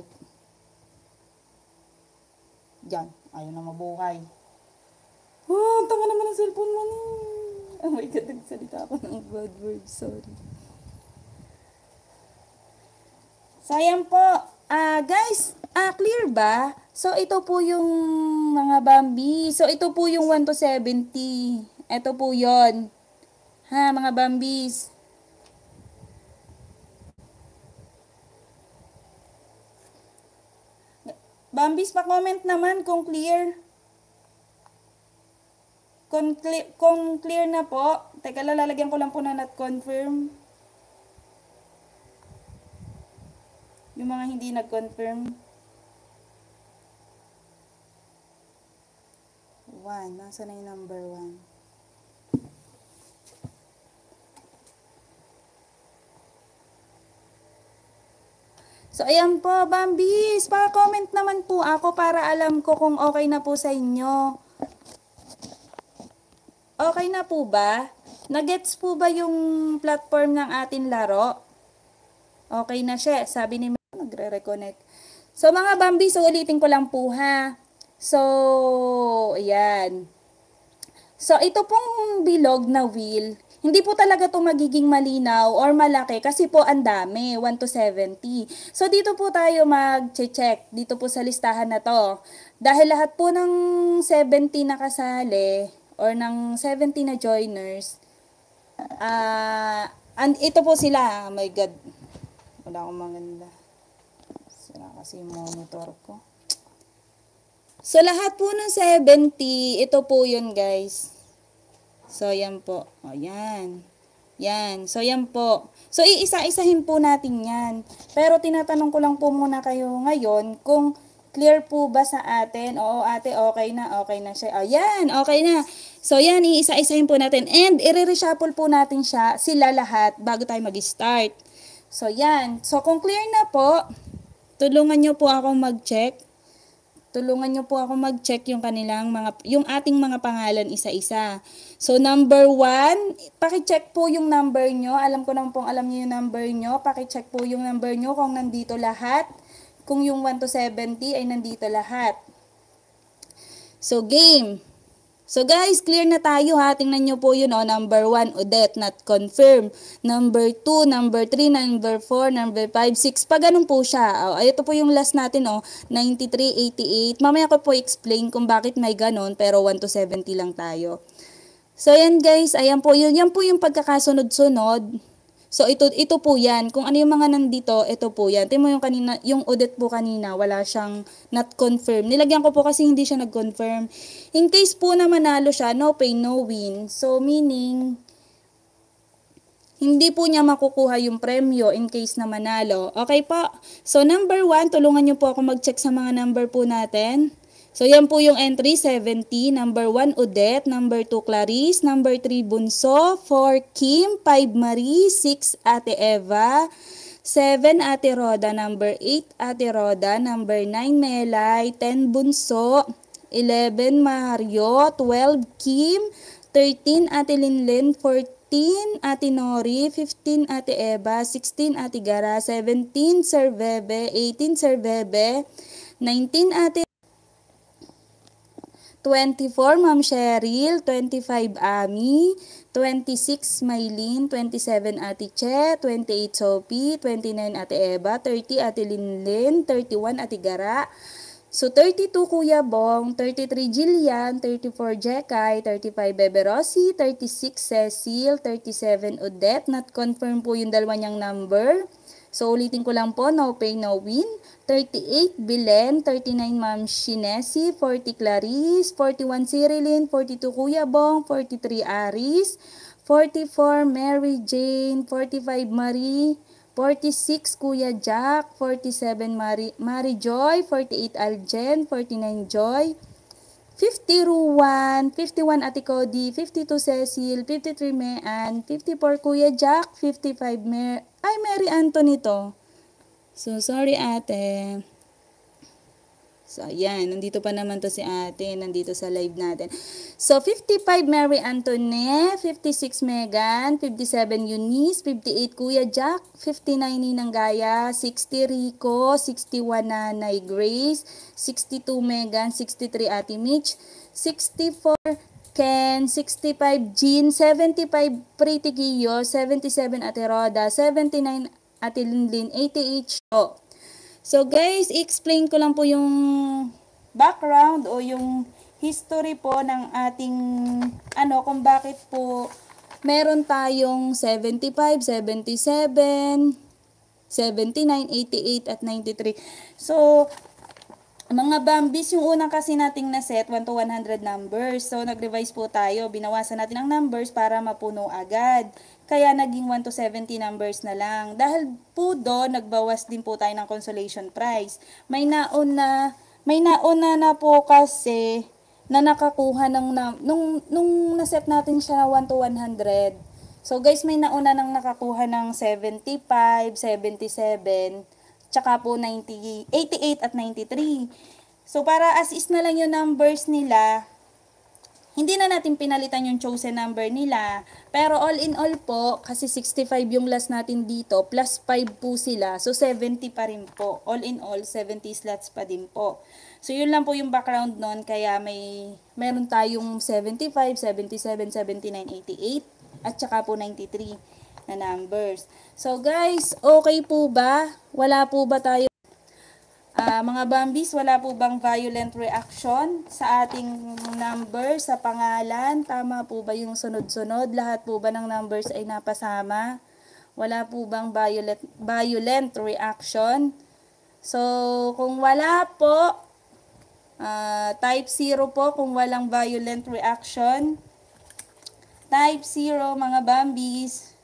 Diyan, ayaw na mabuhay. Oh, tanga naman ang cellphone mo ni. Oh my God, nagsalita ako ng bad word. Sorry. Sayang po. Ah, guys, ah, clear ba? So, ito po yung mga Bambi. So, ito po yung one to seventy. Ito po yon. Ha, mga Bambis. Bambis, pa-comment naman kung clear. Kung clear, kung clear na po. Teka, lalagyan ko lang po na not confirm. Yung mga hindi nag-confirm. one. Nasaan na yung number one? So, ayan po, Bambis. Pa-comment naman po ako para alam ko kung okay na po sa inyo. Okay na po ba? Nagets po ba yung platform ng ating laro? Okay na siya. Sabi ni Mel, nagre-reconnect. So, mga Bambis, so ulitin ko lang po ha. So, ayan. So, ito pong bilog na wheel, hindi po talaga ito magiging malinaw or malaki kasi po ang dami, one to seventy. So, dito po tayo mag-check dito po sa listahan na to. Dahil lahat po ng seventy na kasali or ng seventy na joiners, ah, uh, and ito po sila. Oh my God. Wala akong maganda. Sira kasi yung monitor ko. So, lahat po ng seventy, ito po yun, guys. So, yan po. O, yan. Yan. So, yan po. So, iisa-isahin po natin yan. Pero, tinatanong ko lang po muna kayo ngayon kung clear po ba sa atin. Oo, ate, okay na. Okay na siya. O, yan. Okay na. So, yan. Iisa-isahin po natin. And, i-reshuffle po natin siya, sila lahat, bago tayo mag-start. So, yan. So, kung clear na po, tulungan nyo po akong mag-check. Tulungan nyo po ako mag-check yung kanilang mga, yung ating mga pangalan isa-isa. So, number one, paki-check po yung number nyo. Alam ko naman pong alam nyo yung number nyo. Paki-check po yung number nyo kung nandito lahat. Kung yung one to seventy ay nandito lahat. So, game. So, guys, clear na tayo ha. Tingnan nyo po yun, oh. Number one, Odette, not confirm. Number two, number three, number four, number five, six. Pa ganun po siya. Oh, ito po yung last natin, oh. ninety-three, eighty-eight. Mamaya ko po explain kung bakit may ganun, pero one to seventy lang tayo. So, yan guys. Ayan po yun. Yan po yung pagkakasunod-sunod. So, ito, ito po yan. Kung ano yung mga nandito, ito po yan. Tingnan mo yung kanina, yung Odette po kanina, wala siyang not confirm. Nilagyan ko po kasi hindi siya nag-confirm. In case po na manalo siya, no pay, no win. So, meaning, hindi po niya makukuha yung premyo in case na manalo. Okay po? So, number one, tulungan niyo po ako mag-check sa mga number po natin. So, yan po yung entry, seventy. Number one, Odette. Number two, Clarice. Number three, Bunso. four, Kim. five, Marie. six, Ate Eva. seven, Ate Roda. Number eight, Ate Roda. Number nine, Melay. ten, Bunso. eleven, Mario. twelve, Kim. thirteen, Ate Linlin. fourteen, Ate Nori. fifteen, Ate Eva. sixteen, Ate Gara. seventeen, Sir Bebe. eighteen, Sir Bebe. nineteen, Ate twenty-four, Ma'am Cheryl. twenty-five, Ami. twenty-six, Maylin. twenty-seven, Ate Che. twenty-eight, Sophie. twenty-nine, Ate Eva. thirty, Ate Linlin. thirty-one, Ate Gara. So, thirty-two, Kuya Bong. thirty-three, Jillian. thirty-four, Jekay. thirty-five, Bebe Rossi. thirty-six, Cecil. thirty-seven, Odette. Not confirm po yung dalawa niyang number. So, ulitin ko lang po, no pay, no win. thirty-eight, Belen. thirty-nine, Ma'am Shinesi. forty, Clarice. forty-one, Cyrilin. forty-two, Kuya Bong. forty-three, Aris. forty-four, Mary Jane. forty-five, Marie. forty-six, Kuya Jack. forty-seven, Mari, Mary Joy. forty-eight, Aljen. forty-nine, Joy. fifty, Ruwan. fifty-one, Ate Cody. fifty-two, Cecil. fifty-three, Mean. fifty-four, Kuya Jack. fifty-five, Mer ay, Mary Anthony to. So, sorry ate. So, ayan. Nandito pa naman to si ate. Nandito sa live natin. So, fifty-five Mary Antoinette, fifty-six Megan, fifty-seven Eunice, fifty-eight Kuya Jack, fifty-nine Ninang Gaya, sixty Rico, sixty-one Nanay Grace, sixty-two Megan, sixty-three Ate Mitch, sixty-four Ken, sixty-five Jean, seventy-five Pretty Giyo, seventy-seven Ate Roda, seventy-nine Ate Linlin, eighty-eight Sho. So guys, i-explain ko lang po yung background o yung history po ng ating ano kung bakit po meron tayong seventy-five, seventy-seven, seventy-nine, eighty-eight at ninety-three. So mga Bambis, yung unang kasi nating na set, one to one hundred numbers. So, nag-revise po tayo. Binawasan natin ang numbers para mapuno agad. Kaya, naging one to seventy numbers na lang. Dahil po doon, nagbawas din po tayo ng consolation prize. May nauna, may nauna na po kasi na nakakuha ng, na, nung, nung na-set natin siya na one to one hundred. So, guys, may nauna nang nakakuha ng seventy-five, seventy-seven, tsaka po ninety, eighty-eight at ninety-three. So, para as is na lang yung numbers nila, hindi na natin pinalitan yung chosen number nila. Pero all in all po, kasi sixty-five yung last natin dito, plus five po sila. So, seventy pa rin po. All in all, seventy slots pa din po. So, yun lang po yung background nun. Kaya may, meron tayong seventy-five, seventy-seven, seventy-nine, eighty-eight, at tsaka po ninety-three na numbers. So guys, okay po ba? Wala po ba tayo uh, mga Bambis, wala po bang violent reaction sa ating number, sa pangalan? Tama po ba yung sunod-sunod? Lahat po ba ng numbers ay napasama? Wala po bang violent, violent reaction? So, kung wala po, uh, type zero po kung walang violent reaction. Type zero mga Bambis.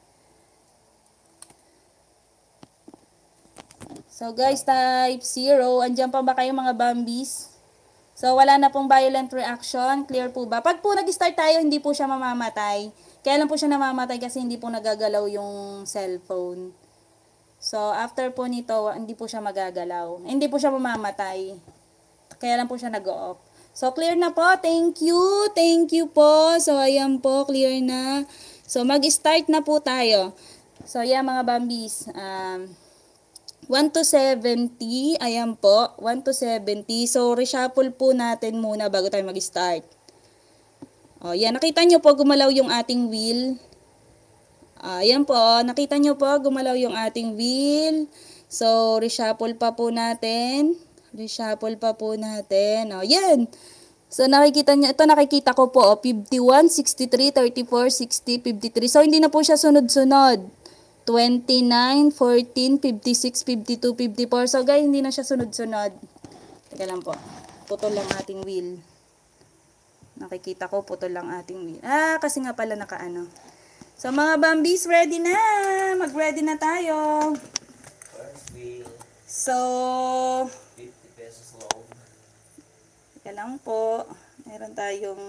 So guys, type zero. Andiyan pa ba kayo mga Bambis? So wala na pong violent reaction. Clear po ba? Pag po nag-start tayo, hindi po siya mamamatay. Kaya lang po siya namamatay kasi hindi po nagagalaw yung cellphone. So after po nito, hindi po siya magagalaw. Hindi po siya mamamatay. Kaya lang po siya nag-off. So clear na po. Thank you. Thank you po. So ayan po, clear na. So mag-start na po tayo. So ayan mga Bambis. Um... one to seventy, ayan po, one to seventy. So, reshuffle po natin muna bago tayo mag-start. O, yan, nakita nyo po gumalaw yung ating wheel. Ayan po, nakita nyo po gumalaw yung ating wheel. So, reshuffle pa po natin. Reshuffle pa po natin. O, yan. So, nakikita nyo, ito nakikita ko po, o, fifty-one, sixty-three, thirty-four, sixty, fifty-three. So, hindi na po siya sunod-sunod. twenty-nine, fourteen, fifty-six, fifty-two, fifty-four. So guys, hindi na siya sunod-sunod. Teka lang po. Putol lang ating wheel. Nakikita ko, putol lang ating wheel. Ah, kasi nga pala nakaano. So mga Bambis, ready na. Mag-ready na tayo. First wheel. So, fifty pesos load. teka lang po. Meron tayong...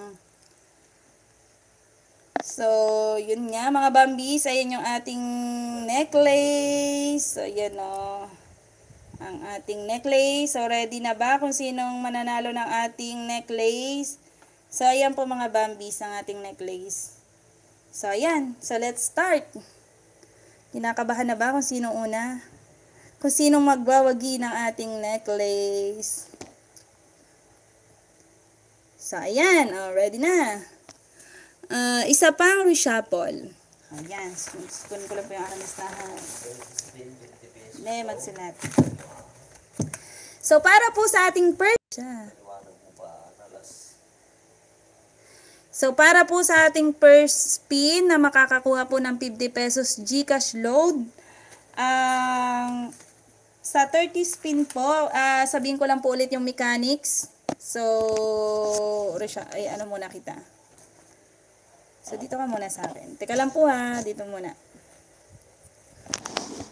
So, yun nga mga Bambis, ayan yung ating necklace. So, ayan o. Ang ating necklace. So, ready na ba kung sinong mananalo ng ating necklace? So, ayan po mga Bambis ang ating necklace. So, ayan. So, let's start. Kinakabahan na ba kung sino una? Kung sinong magwawagi ng ating necklace? So, ayan. O, ready na. Uh, isa pang reshuffle. Ayan. Kunin ko lang po yung aking listahan. Hindi, magsulat. So, para po sa ating first... So, para po sa ating first spin na makakakuha po ng fifty pesos GCash load, ang... Uh, sa thirty spin po, uh, sabihin ko lang po ulit yung mechanics. So, ay, ano muna kita. So, dito ka muna sa akin. Teka lang po ha. Dito muna.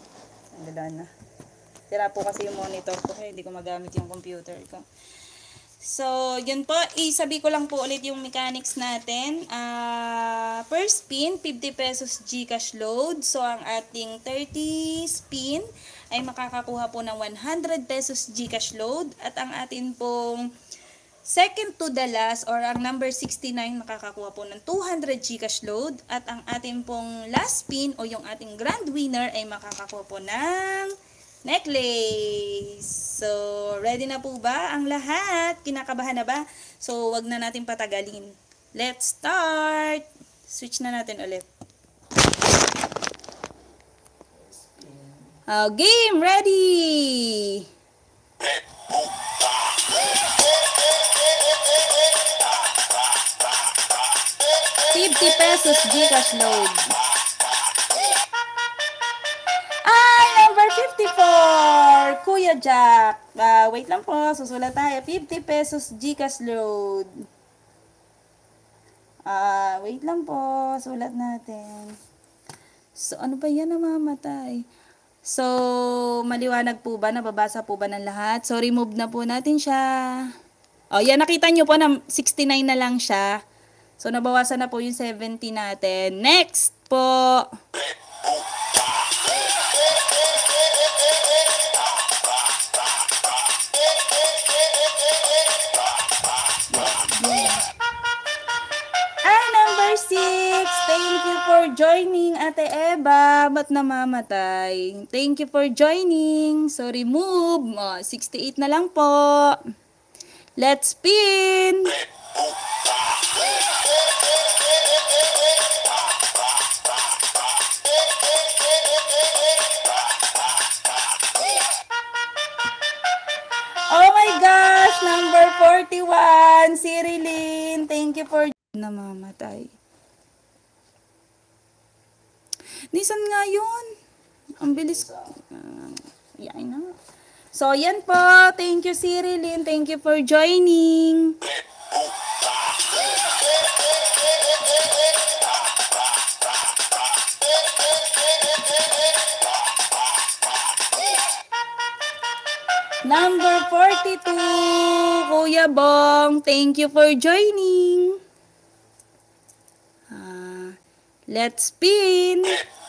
Ang na. Tira po kasi yung monitor ko. Kaya hindi ko magamit yung computer ko. So, yun po. Isabi ko lang po ulit yung mechanics natin. Uh, per spin, fifty pesos GCash load. So, ang ating thirty spin ay makakakuha po ng one hundred pesos GCash load. At ang atin pong second to the last or ang number sixty-nine makakakuha po ng two hundred GCash load. At ang atin pong last spin o yung ating grand winner ay makakakuha po ng necklace. So, ready na po ba ang lahat? Kinakabahan na ba? So, wag na natin patagalin. Let's start! Switch na natin ulit. Uh, game ready! fifty pesos GCash load. fifty-four, Kuya Jack. Uh, wait lang po, susulat tayo. fifty pesos GCash load. Uh, wait lang po, sulat natin. So, ano ba yan na mamatay? So, maliwanag po ba? Nababasa po ba ng lahat? So, remove na po natin siya. O, yan, nakita nyo po na sixty-nine na lang siya. So, nabawasan na po yung seventy natin. Next po. six. Thank you for joining, Ate Eva. Ba't namamatay? Thank you for joining. So, remove. Oh, sixty-eight na lang po. Let's spin. Oh my gosh! Number forty-one. Sirilyn. Thank you for namamatay. Nisan nga yun. Ang bilis. Uh, yan na. So, yan po. Thank you, Sirilyn. Thank you for joining. Number forty-two, Kuya Bong. Thank you for joining. Uh, let's spin.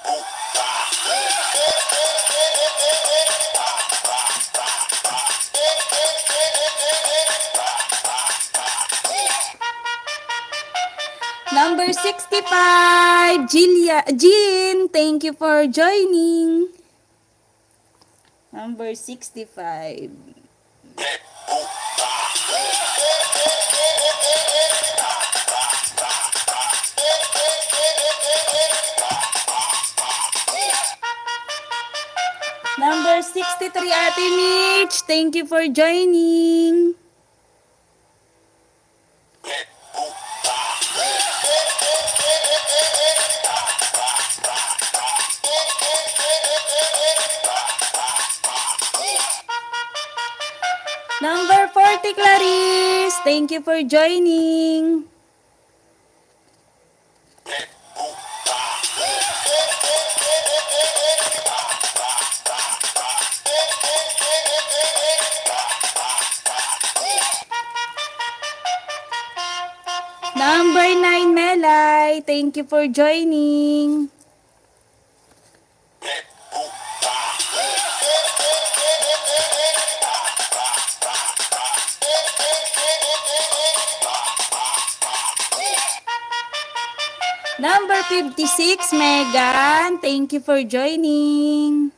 Number sixty-five, Jilia, Jean, thank you for joining. Number sixty-five. Number sixty-three, Ate Mitch, thank you for joining. Number forty, Clarice. Thank you for joining. Number nine, Melay. Thank you for joining. Number fifty-six, Megan. Thank you for joining.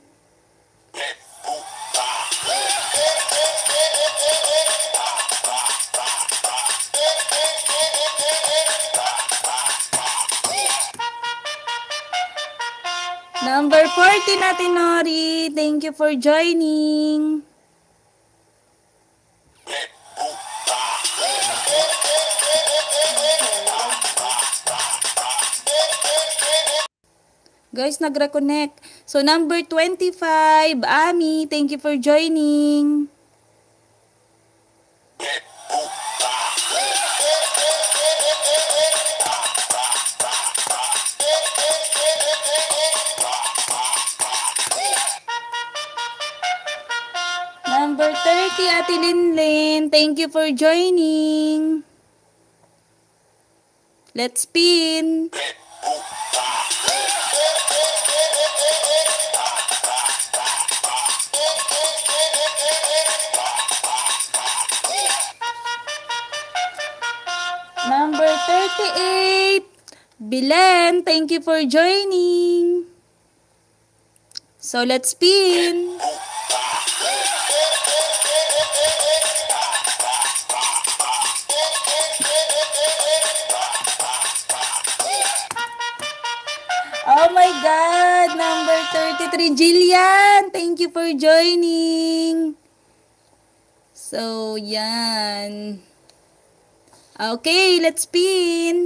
Number forty natin, Nori. Thank you for joining. Guys, nag-reconnect. So, number twenty-five, Ami, thank you for joining. Number thirty, Ate Linlin. Thank you for joining. Let's spin. Number thirty-eight. Bilen, thank you for joining. So let's spin. Oh my God, number thirty-three, Jillian. Thank you for joining. So, yan. Okay, let's spin.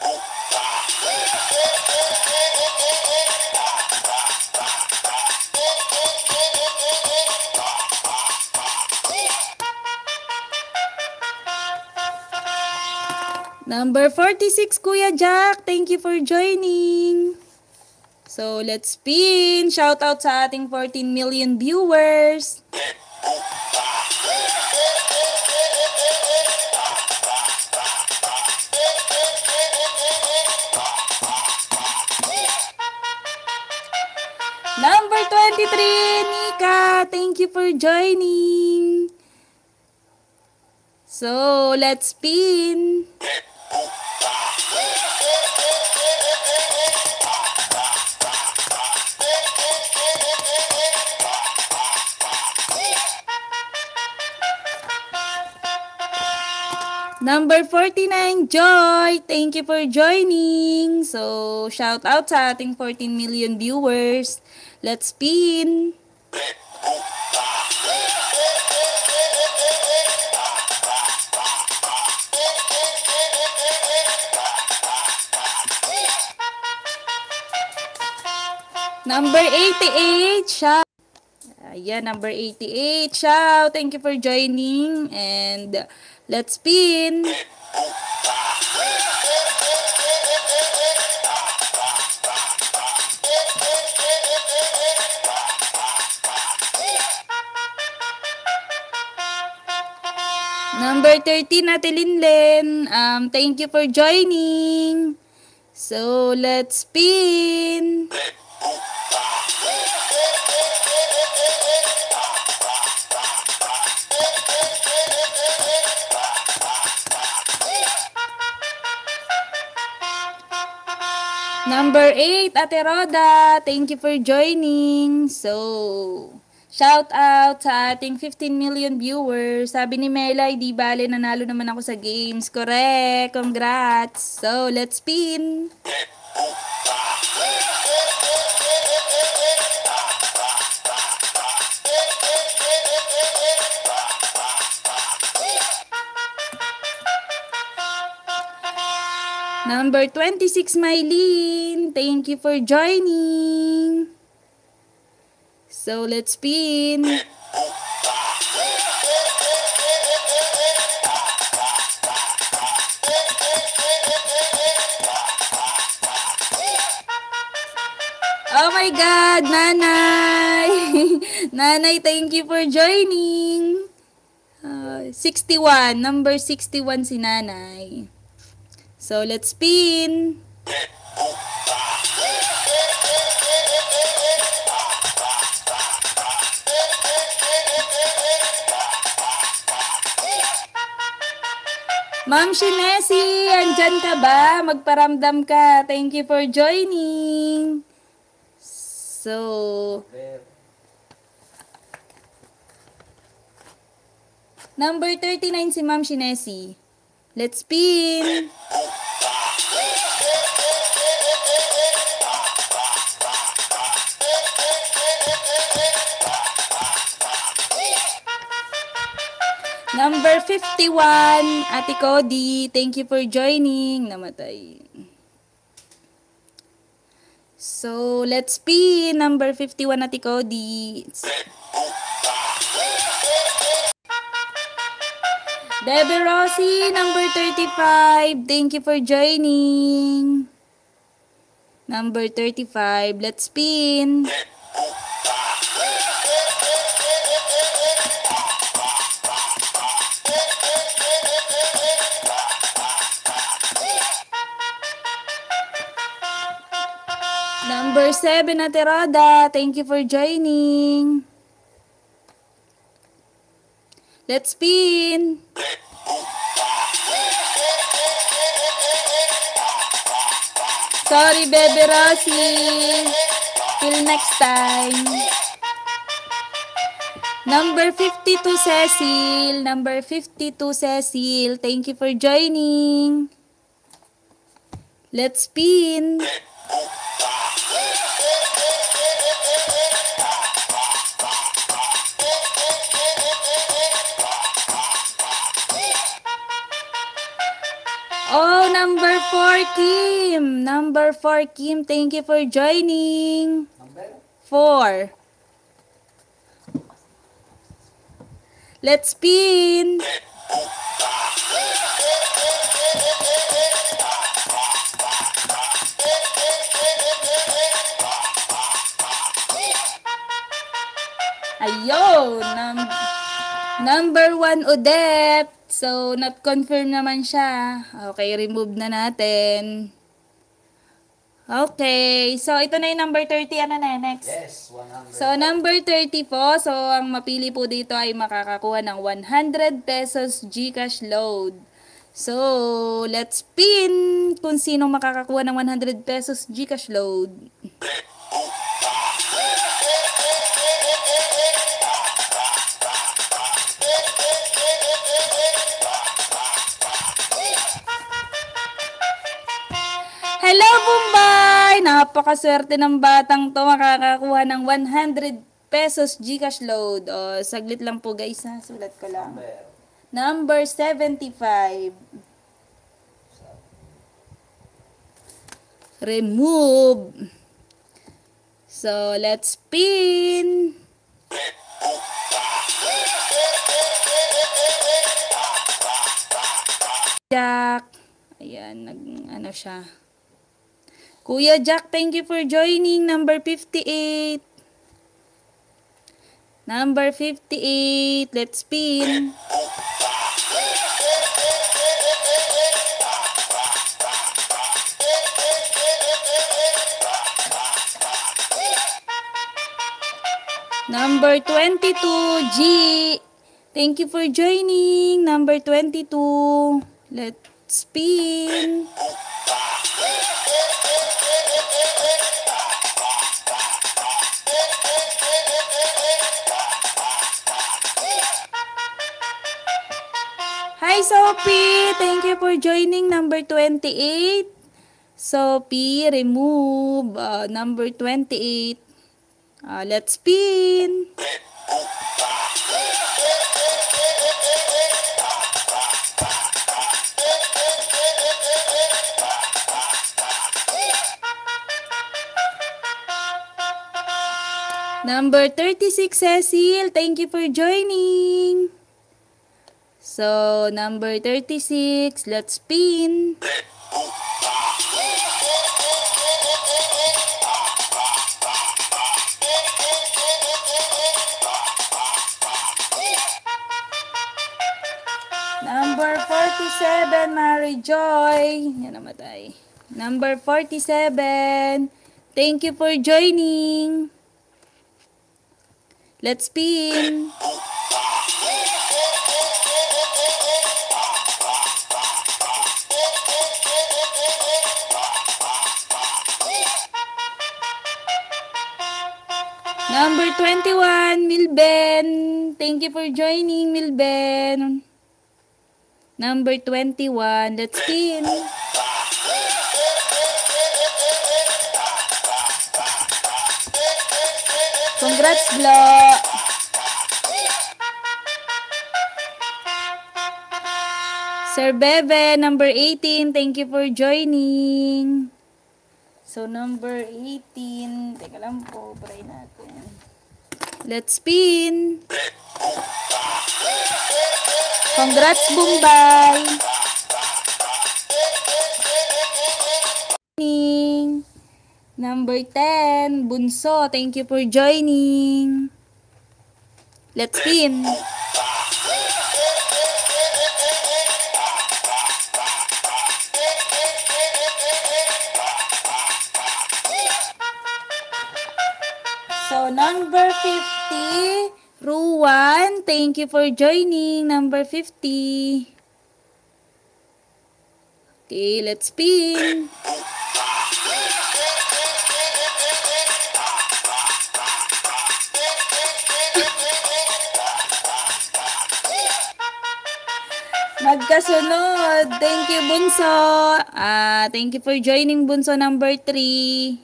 Number forty-six, Kuya Jack. Thank you for joining. So, let's spin. Shout out sa ating fourteen million viewers. Number twenty-three, Nika. Thank you for joining. So, let's spin. Number forty-nine, Joy. Thank you for joining. So, shout out sa ating fourteen million viewers. Let's spin. Number eighty-eight, shout. Ayan, number eighty-eight, shout. Thank you for joining. And let's spin. Number thirteen, Ate Linlen. Um, thank you for joining. So, let's spin. Number eight, Ate Roda. Thank you for joining. So, shout out sa ating fifteen million viewers. Sabi ni Melay, di bale, nanalo naman ako sa games. Correct. Congrats. So, let's spin. Number twenty-six, Mylene. Thank you for joining. So, let's spin. Oh my God, Nanay. Nanay, thank you for joining. Uh, sixty-one. Number sixty-one si Nanay. So, let's spin. Ma'am Shinesi, andyan ka ba? Magparamdam ka. Thank you for joining. So, number thirty-nine si Ma'am Shinesi. Let's spin. Number fifty-one, Ate Cody. Thank you for joining. Namatay. So, let's spin. Number fifty-one, Ate Cody. Bebe Rossi, number thirty-five. Thank you for joining. Number thirty-five. Let's spin. seven, Ate Roda. Thank you for joining. Let's spin. Sorry, Baby Rosie. Till next time. Number fifty-two, Cecil. Number fifty-two, Cecil. Thank you for joining. Let's spin. Oh, number four, Kim. Number four, Kim. Thank you for joining. Number? four. Let's spin. Ayun. Num number one, Odette. So, not confirm naman siya. Okay, remove na natin. Okay. So, ito na yung number thirty. Ano na next? Yes, one hundred. So, number thirty po. So, ang mapili po dito ay makakakuha ng one hundred pesos GCash load. So, let's spin kung sino makakakuha ng one hundred pesos GCash load. Hello, Bombay! Napakaswerte ng batang to. Makakakuha ng one hundred pesos GCash load. O, saglit lang po guys ha. Sulat ko lang. Number. Number seventy-five. Remove. So, let's spin. Jack. Ayan, nag, ano siya. Kuya Jack, thank you for joining. Number fifty-eight. Number fifty-eight. Let's spin. Number twenty-two, G. Thank you for joining. Number twenty-two. Let's spin. Hi, Sophie. Thank you for joining. Number twenty-eight. Sophie, remove. Uh, number twenty-eight. Uh, let's spin. Number thirty-six, Cecil. Thank you for joining. So, number thirty-six. Let's spin. Number forty-seven, Mary Joy. Yan namatay. Number forty-seven. Thank you for joining. Let's spin. Number twenty-one, Milben. Thank you for joining, Milben. Number twenty-one, let's spin. Congrats, Glo. Sir Bebe, number eighteen, thank you for joining. So, number eighteen, teka lang po, try natin. Let's spin. Congrats, Bombay. Number ten, Bunso, thank you for joining. Let's spin. So, number fifty, Ruan, thank you for joining. Number fifty. Okay, let's spin. Magkasunod. Thank you, Bunso. Ah, thank you for joining, Bunso number three.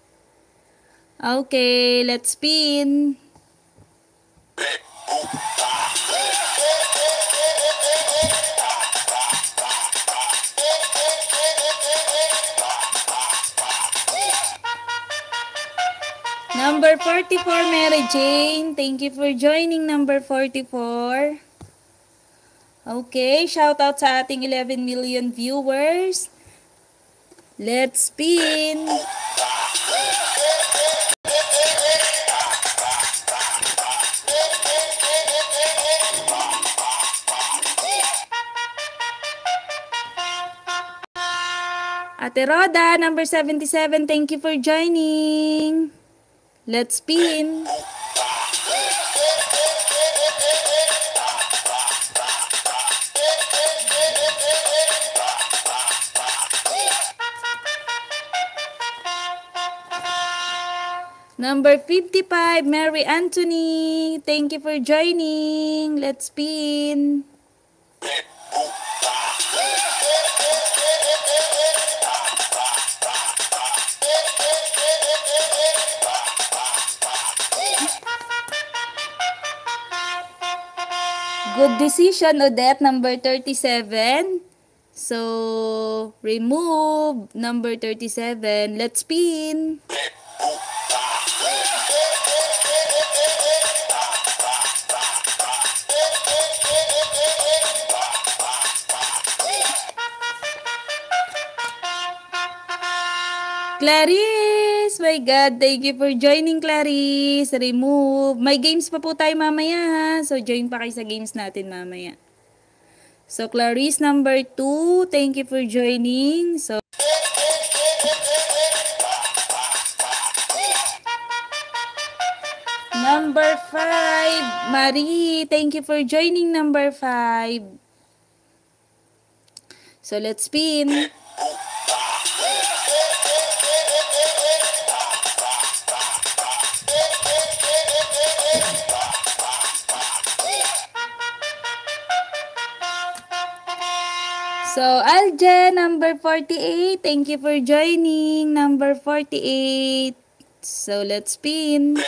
Okay, let's spin. Number forty-four, Mary Jane. Thank you for joining, number forty-four. Okay, shout out sa ating eleven million viewers. Let's spin. Ate Roda, number seventy-seven, thank you for joining. Let's spin. Number fifty-five, Mary Anthony, thank you for joining. Let's spin. Good decision, Odette, number thirty-seven. So, remove number thirty-seven. Let's spin. Clarice! My God, thank you for joining, Clarice. Remove. May games pa po tayo mamaya, ha? So, join pa kayo sa games natin mamaya. So, Clarice number two, thank you for joining. So, number five, Marie, thank you for joining, number five. So, let's spin. So, Alje, number forty-eight, thank you for joining, number forty-eight. So, let's spin.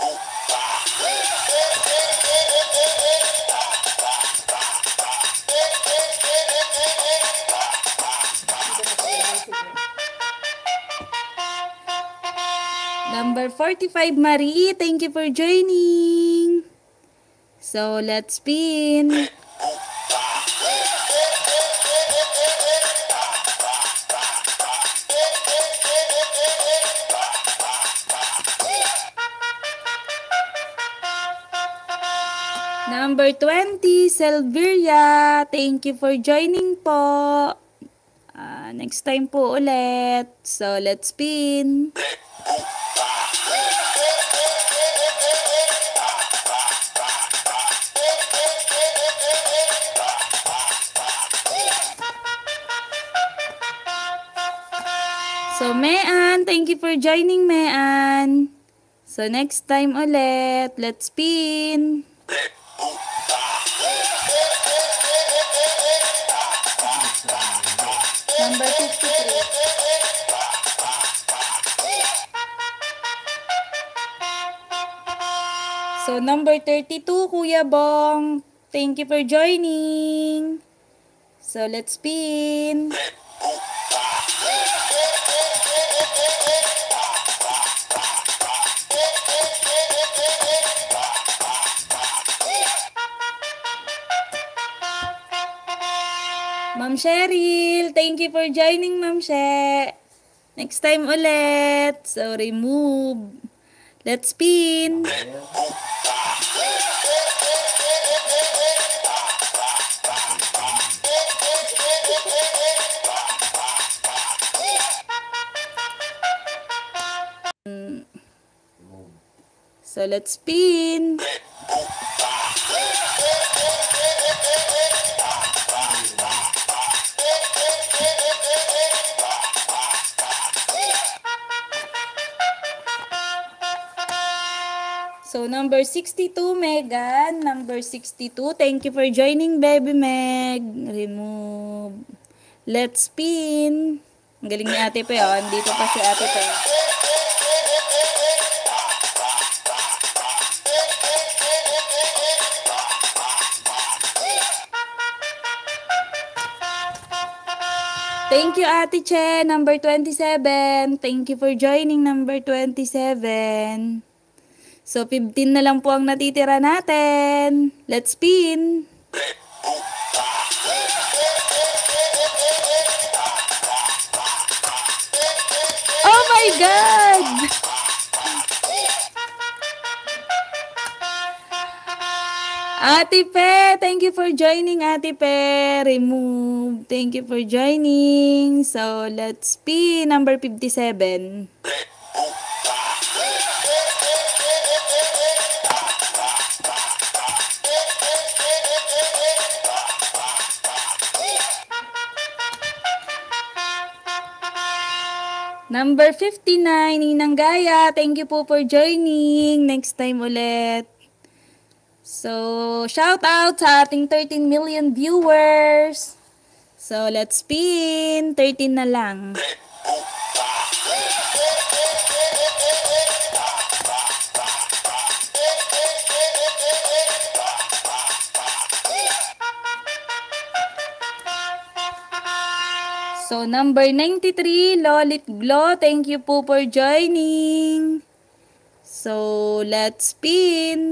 Number forty-five, Marie, thank you for joining. So, let's spin. Number twenty, Selviria, thank you for joining po. Uh, next time po ulit. So, let's spin. So, Mean, thank you for joining, Mean. So, next time ulit. Let's spin. Number fifty-three. So, number thirty-two, Kuya Bong. Thank you for joining. So, let's spin. Ma'am Cheryl, thank you for joining, Ma'am She. Next time ulit. So, remove. Let's spin. So, let's spin. So, number sixty-two, Megan. Number sixty-two. Thank you for joining, Baby Meg. Remove. Let's spin. Ang galing ni Ate Pe, oh. Andito pa si Ate Pe. Thank you, Ate Che. Number twenty-seven. Thank you for joining, number twenty-seven. So, fifteen na lang po ang natitira natin. Let's spin. Oh my God! Ate Pe, thank you for joining, Ate Pe. Remove. Thank you for joining. So, let's spin. Number fifty-seven. Number fifty-nine, Ninang Gaya. Thank you po for joining. Next time ulit. So, shout out sa ating thirteen million viewers. So, let's spin. thirteen na lang. So, number ninety-three, Lolit Glow. Thank you po for joining. So, let's spin.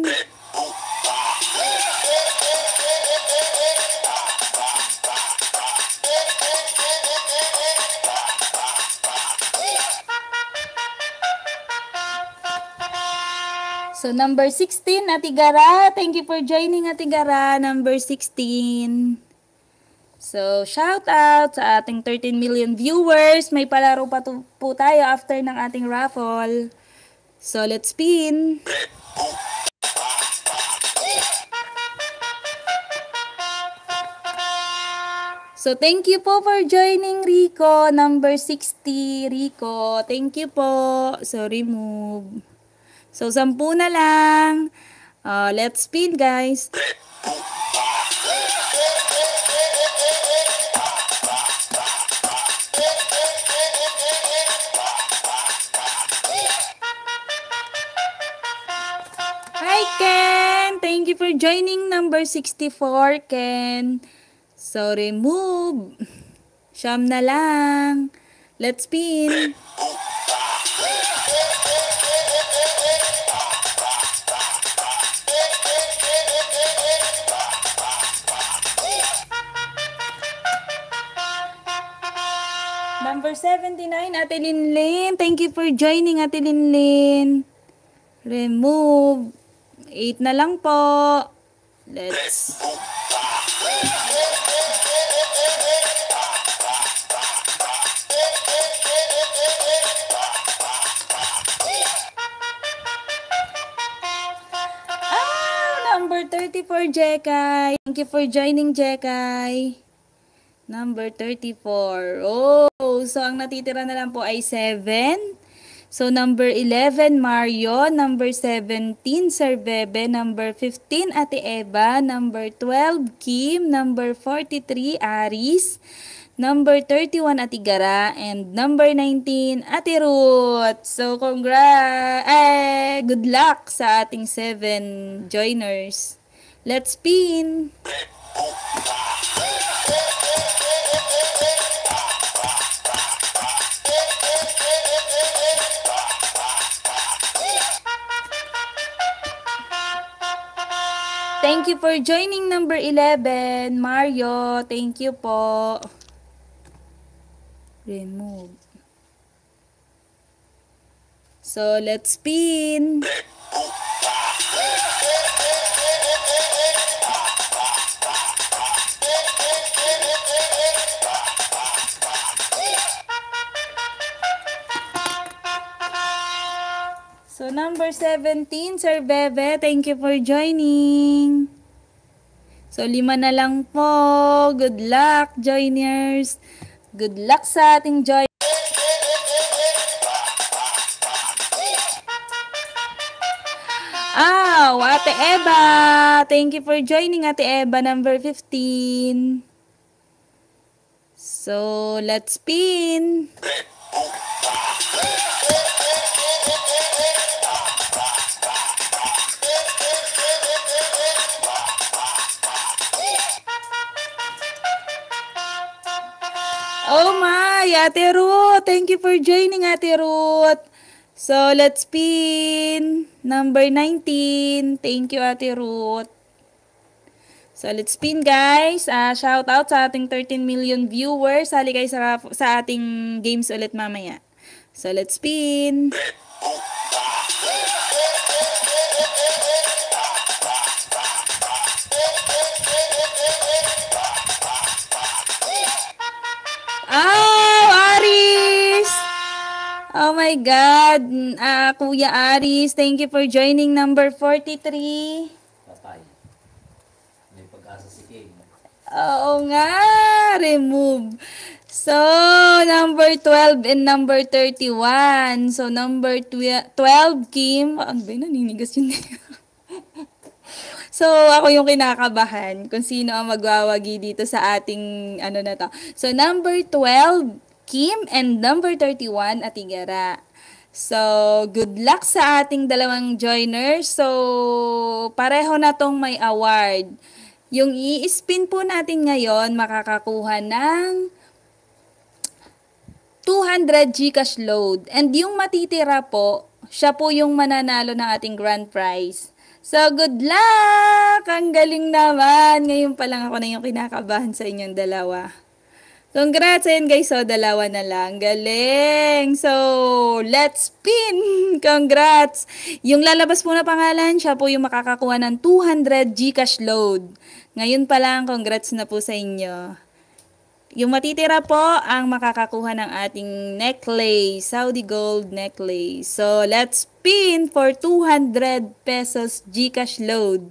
So, number sixteen, Ate Gara. Thank you for joining, Ate Gara. Number sixteen. So, shout out sa ating thirteen million viewers. May palaro pa to, po tayo after ng ating raffle. So, let's spin. So, thank you po for joining, Rico. Number sixty, Rico. Thank you po. So, remove. So, sampu na lang. Uh, let's spin, guys. Hi, Ken! Thank you for joining, number sixty-four, Ken. So, remove. Siyam na lang. Let's spin. Number seventy-nine, Ate Linlin. Thank you for joining, Ate Linlin. Remove. eight na lang po. Let's... Ah, number thirty-four, Jekay. Thank you for joining, Jekay. Number thirty-four. Oh, so ang natitira na lang po ay seven. So, number eleven, Mario. Number seventeen, Sir Bebe. Number fifteen, Ate Eva. Number twelve, Kim. Number forty-three, Aris. Number thirty-one, Ate Gara. And number nineteen, Ate Ruth. So, congrats! Eh, good luck sa ating seven joiners. Let's spin! Thank you for joining, number eleven, Mario. Thank you po. Remove. So, let's spin. So, number number seventeen, Sir Bebe. Thank you for joining. So, lima na lang po. Good luck, joiners. Good luck sa ating join. Ah, Ate Eva. Thank you for joining, Ate Eva, number fifteen. So, let's spin. Oh my, Ate Ruth. Thank you for joining, Ate Ruth. So, let's spin. Number nineteen. Thank you, Ate Ruth. So, let's spin, guys. Uh, shout out sa ating thirteen million viewers. Sali kayo sa, sa ating games ulit mamaya. So, let's spin. Oh, Aris! Oh my God. Uh, Kuya Aris, thank you for joining number forty-three. Patay. May pag-asa si King. Oo nga, remove. So, number twelve and number thirty-one. So, number twelve, Kim. Ano ba yun? Naninigas yun. So, ako yung kinakabahan kung sino ang magwawagi dito sa ating ano na to. So, number twelve, Kim, and number thirty-one, Atigara. So, good luck sa ating dalawang joiners. So, pareho na tong may award. Yung i-spin po natin ngayon, makakakuha ng two hundred Gcash load. And yung matitira po, siya po yung mananalo ng ating grand prize. So, good luck! Ang galing naman. Ngayon pa lang ako na yung kinakabahan sa inyong dalawa. Congrats! Ayan guys, so dalawa na lang. Galing! So, let's spin! Congrats! Yung lalabas po na pangalan, siya po yung makakakuha ng two hundred Gcash load. Ngayon pa lang, congrats na po sa inyo. Yung matitira po ang makakakuha ng ating necklace, Saudi Gold necklace. So, let's spin for two hundred pesos Gcash load.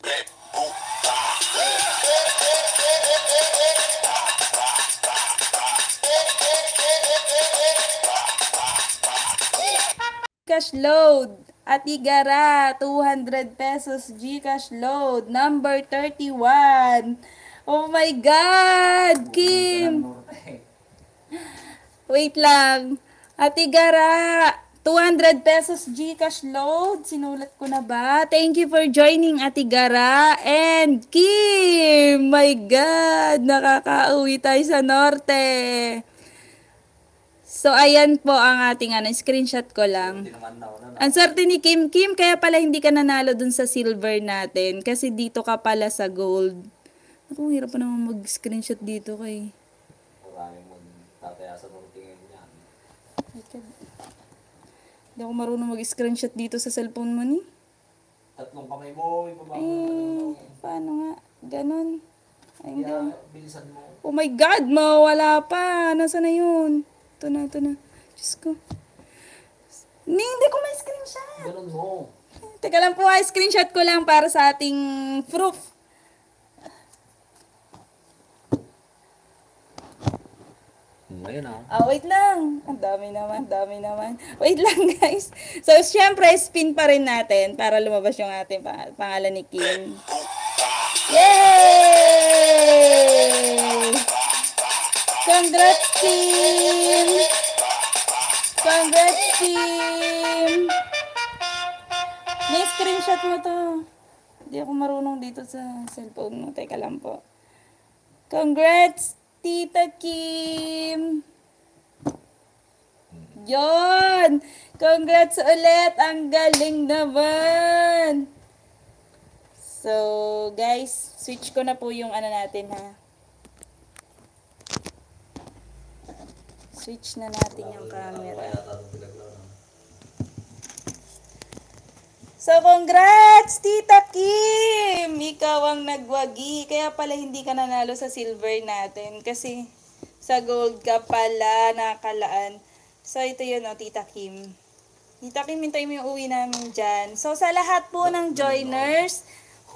Gcash load. Atigara, two hundred pesos Gcash load. Number thirty-one. Oh my God, Kim! Wait lang. Atigara, two hundred pesos Gcash load. Sinulat ko na ba? Thank you for joining, Atigara and Kim! My God, nakakauwi tayo sa norte. So, ayan po ang ating ano, screenshot ko lang. Ang swerte ni Kim. Kim, kaya pala hindi ka nanalo dun sa silver natin. Kasi dito ka pala sa gold. Ako, hirap pa naman mag-screenshot dito kay... Maraming magtataya sa tingin niyan. Hindi ako marunong mag-screenshot dito sa cellphone mo ni. Tatlong kamay mo, ipabago Eh, mo. paano nga? Ganon. Ay, Kaya, bilisan mo. oh my God, mawala pa. Nasaan na yun? Ito na, ito na. Diyos ko. Hindi, hindi ko may screenshot. Ganun mo. Teka lang po, ay screenshot ko lang para sa ating proof. Ngayon ah. Ah, wait lang. Ang dami naman, dami naman. Wait lang, guys. So, syempre, spin pa rin natin para lumabas yung ating pang pangalan ni Kim. Yay! Congrats, Kim! Congrats, Kim! Ni-screenshot mo to. Hindi ako marunong dito sa cellphone mo. Teka lang po. Congrats, Tita Kim! Yon! Congrats ulit! Ang galing naman! So, guys, switch ko na po yung ano natin, ha? Switch na natin yung camera. So, congrats, Tita Kim! Ikaw ang nagwagi. Kaya pala hindi ka nanalo sa silver natin. Kasi sa gold ka pala nakalaan. So, ito yun, oh, Tita Kim. Tita Kim, hintay mo yung uwi namin dyan. So, sa lahat po ng joiners,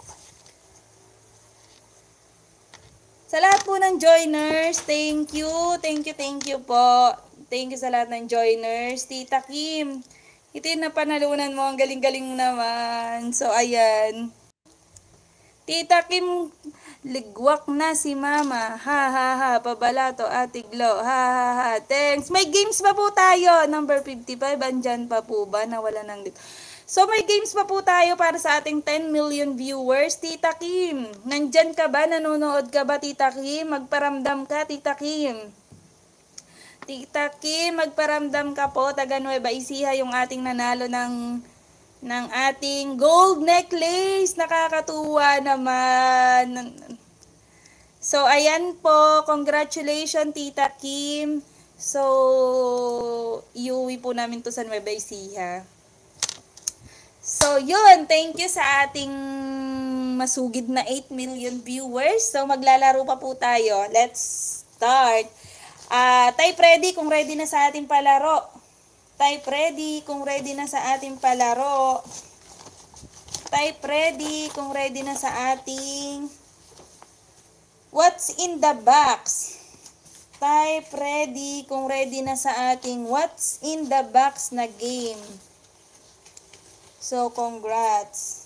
sa lahat po ng joiners, thank you, thank you, thank you po. Thank you sa lahat ng joiners. Tita Kim, ito yung napanalunan mo, ang galing-galing naman. So, ayan. Tita Kim, ligwak na si Mama. Ha, ha, ha. Pabalato, Ate Glo. Ha, ha, ha. Thanks. May games pa po tayo. Number fifty-five. Andyan pa po ba? Nawala ng dito. So, may games pa po tayo para sa ating ten million viewers. Tita Kim, nandyan ka ba? Nanonood ka ba, Tita Kim? Magparamdam ka, Tita Kim. Tita Kim, magparamdam ka po. Taga Nueva Ecija yung ating nanalo ng ng ating gold necklace. Nakakatuwa naman. So, ayan po. Congratulations, Tita Kim. So, iuwi po namin to sa Nueva Ecija. So, yun. Thank you sa ating masugid na eight million viewers. So, maglalaro pa po tayo. Let's start. Uh, type ready kung ready na sa ating palaro. Type ready kung ready na sa ating palaro. Type ready kung ready na sa ating what's in the box. Type ready kung ready na sa ating what's in the box na game. So, congrats.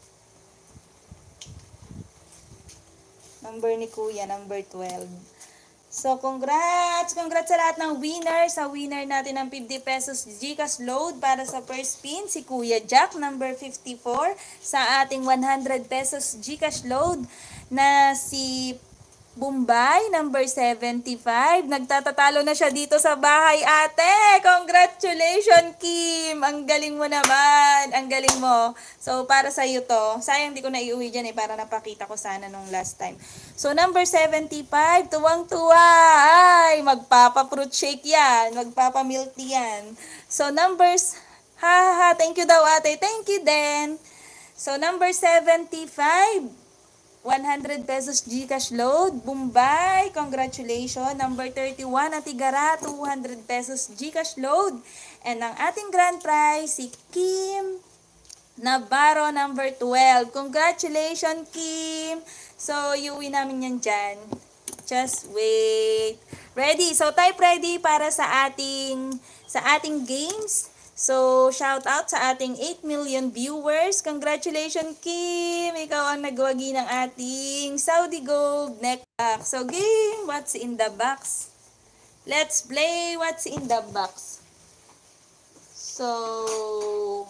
Number ni Kuya, number twelve. So, congrats! Congrats sa lahat ng winner. Sa winner natin ng fifty pesos GCash load para sa first spin, si Kuya Jack, number fifty-four. Sa ating one hundred pesos GCash load na si Bombay, number seventy-five. Nagtatatalo na siya dito sa bahay, ate! Congratulations, Kim! Ang galing mo naman! Ang galing mo! So, para sa iyo to. Sayang di ko na iuwi dyan eh, para napakita ko sana nung last time. So, number seventy-five, tuwang-tuwa! Ay, magpapa-fruit shake yan. Magpapa-milk tea yan. So, numbers, ha ha ha, thank you daw, ate. Thank you din. So, number seventy-five, one hundred pesos GCash load. Bombay, congratulations. Number thirty-one, Atigara, two hundred pesos GCash load. And ang ating grand prize, si Kim Navarro, number twelve. Congratulations, Kim. So, iuwi namin yan dyan. Just wait. Ready? So, type ready para sa ating, sa ating games. So, shout out sa ating eight million viewers. Congratulations, Kim! Ikaw ang nagwagi ng ating Saudi Gold neck box. So, game, what's in the box? Let's play what's in the box. So,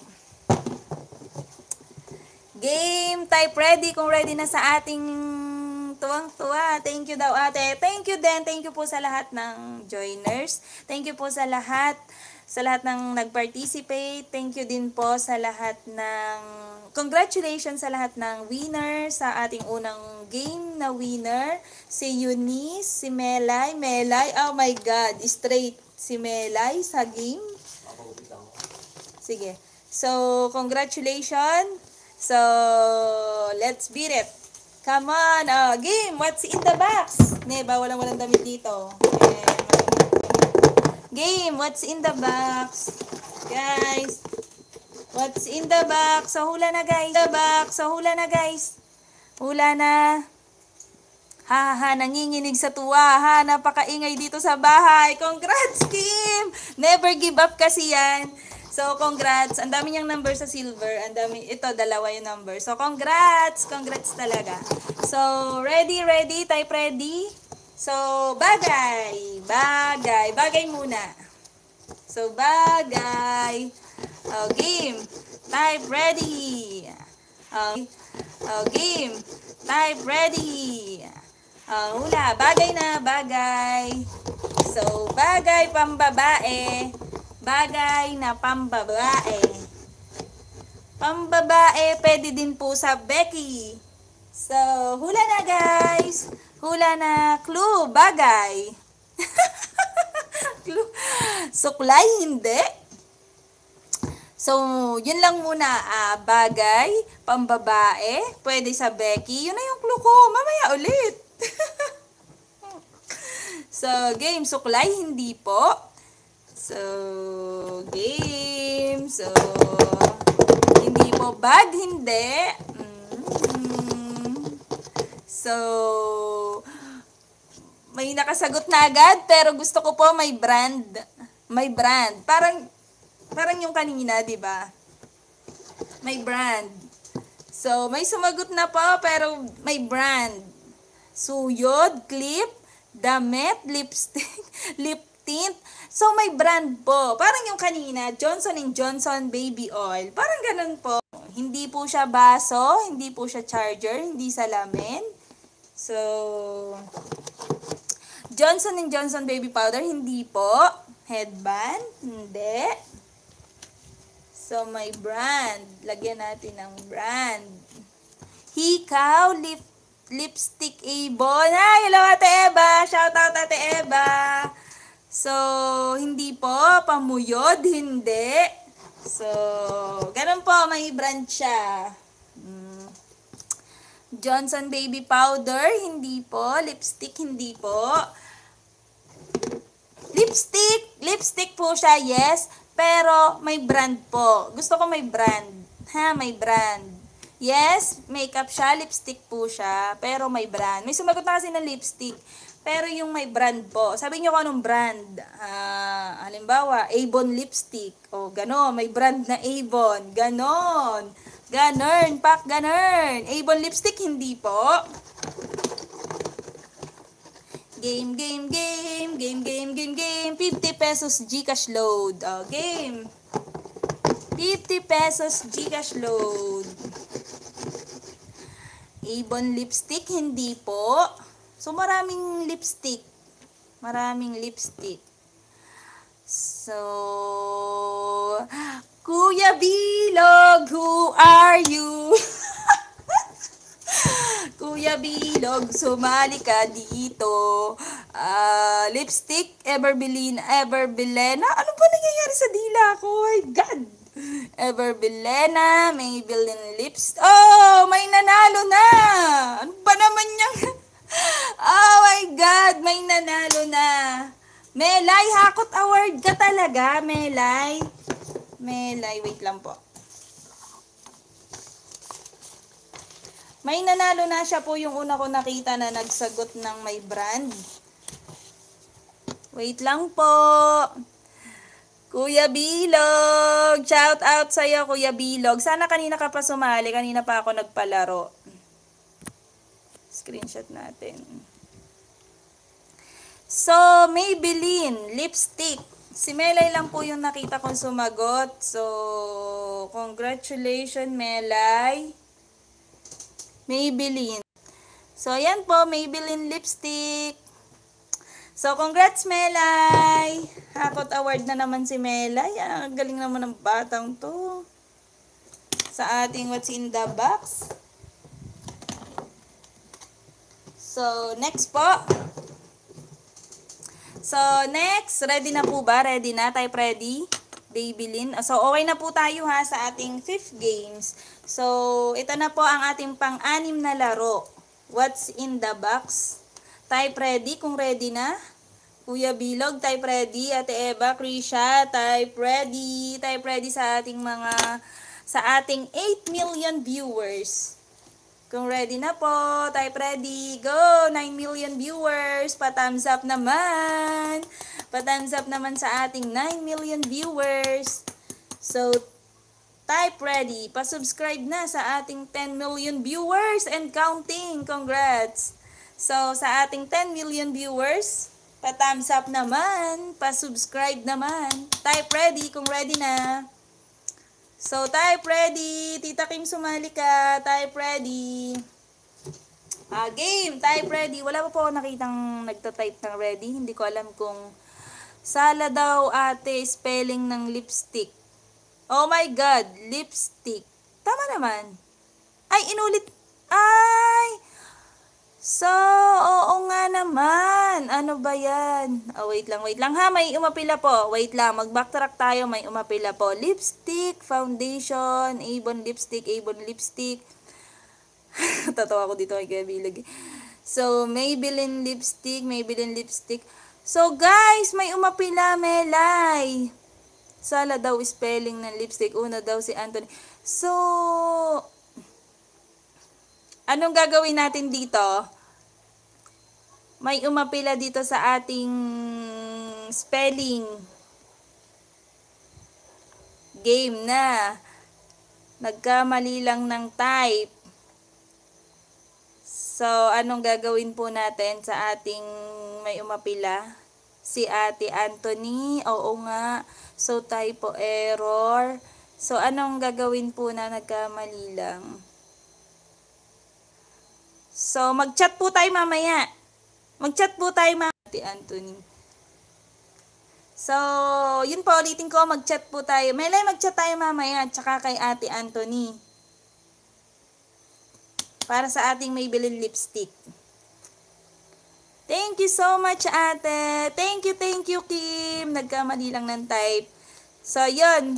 game, type ready kung ready na sa ating tuwang-tuwa. Thank you daw, ate. Thank you din. Thank you po sa lahat ng joiners. Thank you po sa lahat sa lahat ng nag-participate. Thank you din po sa lahat ng congratulations sa lahat ng winner sa ating unang game na winner. Si Eunice, si Melay. Melay, oh my God, straight si Melay sa game. Sige. So, congratulations. So, let's beat it. Come on. Oh, game, what's in the box? Ne, bawal ang walang damit dito. And, game, what's in the box? Guys, what's in the box? So, hula na guys. The box. So, hula na guys. Hula na. Ha, ha, nanginginig sa tuwa. Ha, napakaingay dito sa bahay. Congrats, Kim! Never give up kasi yan. So, congrats. Ang dami niyang number sa silver. Ang dami, ito, dalawa yung number. So, congrats. Congrats talaga. So, ready, ready. Type ready. So, bagay. Bagay. Bagay muna. So, bagay. Oh, game. Type ready. Oh, oh game. Type ready. Oh, hula. Bagay na. Bagay. So, bagay pambabae. Bagay na pambabae. Pambabae, pwede din po sa Becky. So, hula na guys. Hula na. Clue, bagay. Clue. Suklay, hindi. So, yun lang muna. Ah, bagay, pambabae, pwede sa Becky. Yun na yung clue ko. Mamaya ulit. So, game, suklay, hindi po. So, game. So, hindi po bag, hindi. Mm. So, may nakasagot na agad, pero gusto ko po may brand. May brand. Parang, parang yung kanina, di ba? May brand. So, may sumagot na po, pero may brand. Suyod, clip, damit, lipstick, lip tint. So, may brand po. Parang yung kanina, Johnson and Johnson Baby Oil. Parang ganun po. Hindi po siya baso, hindi po siya charger, hindi salamin. So, Johnson and Johnson Baby Powder, hindi po. Headband, hindi. So, may brand. Lagyan natin ng brand. Hikaw, lip, lipstick Avon. Hi, hello Ate Eva. Shout out Ate Eva. So, hindi po. Pamuyod, hindi. So, ganun po. May brand siya. Hmm. Johnson Baby Powder, hindi po. Lipstick, hindi po. Lipstick, lipstick po siya, yes. Pero may brand po. Gusto ko may brand. Ha, may brand. Yes, makeup siya, lipstick po siya. Pero may brand. May sumagot na kasi ng lipstick. Pero yung may brand po. Sabi niyo kung anong brand. Uh, halimbawa, Avon lipstick. O, gano'n. May brand na Avon. Ganon. Ganon. Pak, ganon. Avon lipstick, hindi po. Game, game, game, game, game, game, game. fifty pesos Gcash load. Oh, game. fifty pesos Gcash load. Avon lipstick, hindi po. So, maraming lipstick. Maraming lipstick. So, Kuya Bilog, who are you? Kuya Bilog, sumali ka dito. Uh, lipstick, Everbelina, Everbelena. Ano ba nangyayari sa dila ko? Oh my God. Everbelena, Maybelline lips. Oh, may nanalo na. Ano ba naman yung... Oh my God, may nanalo na. Melay, Hakot Award ka talaga, Melay. Melay, wait lang po. May nanalo na siya po, yung una ko nakita na nagsagot ng may brand. Wait lang po. Kuya Bilog, shout out sa'yo Kuya Bilog. Sana kanina ka pa sumali, kanina pa ako nagpalaro. Screenshot natin. So, Maybelline lipstick. Si Melay lang po yung nakita kong sumagot. So, congratulations Melay. Maybelline. So, ayan po, Maybelline lipstick. So, congrats, Melay. Hakot Award na naman si Melay. Ah, galing naman ng batang to. Sa ating What's in the Box. So, next po. So, next. Ready na po ba? Ready na? Type ready? Maybelline. So, okay na po tayo ha sa ating fifth games. So, ito na po ang ating pang-anim na laro. What's in the box? Type ready kung ready na. Kuya Bilog, type ready. Ate Eva, Krisha, type ready. Type ready sa ating mga, sa ating eight million viewers. Kung ready na po, type ready. Go! nine million viewers. Pa-thumbs up naman. Pa-thumbs up naman sa ating nine million viewers. So, type ready. Pa-subscribe na sa ating ten million viewers and counting. Congrats! So, sa ating ten million viewers, pa-thumbs up naman. Pa-subscribe naman. Type ready kung ready na. So, type ready. Tita Kim, sumali ka. Type ready. Ah, game. Type ready. Wala pa po ako nakitang nagta-type ng ready. Hindi ko alam kung sala daw ate spelling ng lipstick. Oh my God, lipstick. Tama naman. Ay, inulit. Ay! So, oo nga naman. Ano ba yan? Oh, wait lang, wait lang ha. May umapila po. Wait lang, mag-backtrack tayo. May umapila po. Lipstick, foundation, Avon lipstick, Avon lipstick. Tatawa ko dito kay Kuya Bilog. So, Maybelline lipstick, Maybelline lipstick. So guys, may umapila, Melay. Sala daw spelling ng lipstick. Una daw si Anthony. So, anong gagawin natin dito? May umapila dito sa ating spelling game na nagkamali lang ng type. So, anong gagawin po natin sa ating may umapila? Si Ate Anthony. Oo nga. So, typo error. So, anong gagawin po na nagkamali lang? So, mag-chat po tayo mamaya. Mag-chat po tayo mamaya, Ate Anthony. So, yun po, ulitin ko, mag-chat po tayo. Melay, mag-chat tayo mamaya, tsaka kay Ate Anthony. Para sa ating Maybelline lipstick. Thank you so much, ate. Thank you, thank you, Kim. Nagkamali lang ng type. So, yun.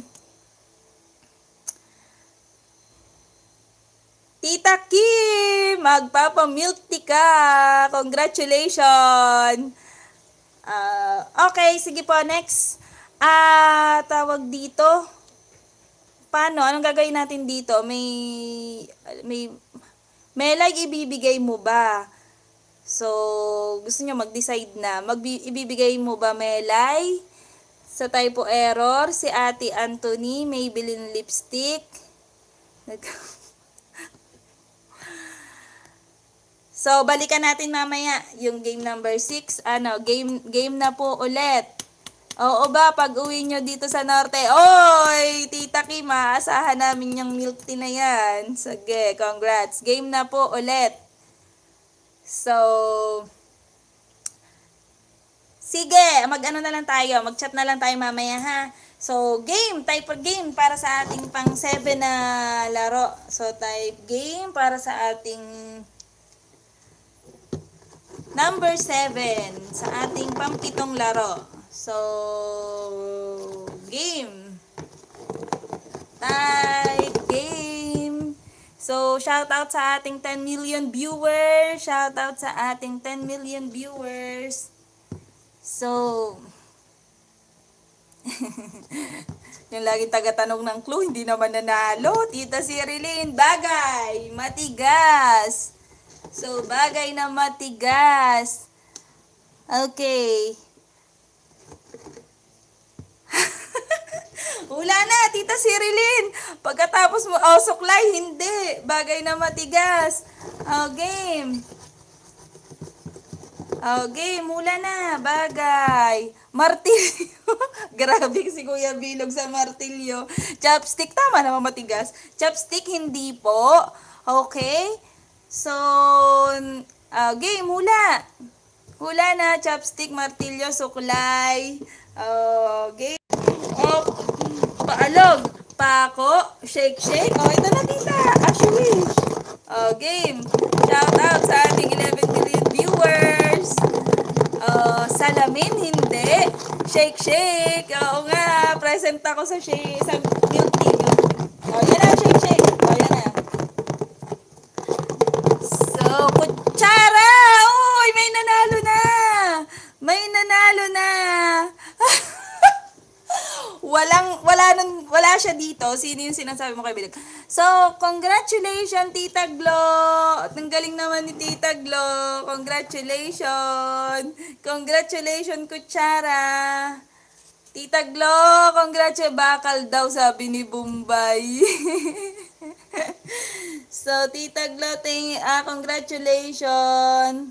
Tita Kim, magpapamilk tea ka. Congratulations. Uh, okay, sige po, next. Ah, uh, tawag dito. Paano? Anong gagawin natin dito? May, may, may like ibibigay mo ba? So, gusto nyo mag-decide na. Mag ibibigay mo ba Melay? Sa typo error, si Ate Anthony, Maybelline lipstick. So, balikan natin mamaya yung game number six. Ano, game, game na po ulit. Oo ba, pag uwi nyo dito sa Norte, oy, Tita Kim, asahan namin yung milk tea na yan. Sige, congrats. Game na po ulit. So, sige, mag-ano na lang tayo, mag-chat na lang tayo mamaya ha. So, game, type of game para sa ating pang seven na laro. So, type game para sa ating number seven, sa ating pampitong laro. So, game. Type game. So, shout out sa ating ten million viewers. Shout out sa ating ten million viewers. So, yung lagi taga-tanong ng clue, hindi naman nanalo. Tita Sirilyn, bagay, matigas. So, bagay na matigas. Okay. Wala na, Tita Sirilyn. Pagkatapos mo, oh, suklay, hindi. Bagay na matigas. Oh, game. Oh, game. Wala na, bagay. Martilyo. Grabe si Kuya Bilog sa martilyo. Chopstick, tama naman matigas. Chopstick, hindi po. Okay. So, uh, game, hula. Hula na, chopstick, martilyo, suklay. Uh, game. Oh, paalog, pako, shake, shake. Oh, ito na, tita. As you wish. Oh, game. Shout out sa ating eleven million viewers. Oh, salamin, hindi. Shake, shake. Oo nga, present ako sa shake, sa milk tea. Oh, yan na, shake, shake. Oh, yan na. So, kutsara. Uy, may nanalo na. May nanalo na. Walang, wala, nun, wala siya dito. Sino yung sinasabi mo kay Bilag? So, congratulations, Tita Glo. Ang galing naman ni Tita Glo. Congratulations. Congratulations, Kutsara. Tita Glo, congratulations. Bakal daw, sabi ni Bombay. So, Tita Glo, ting, ah, congratulations.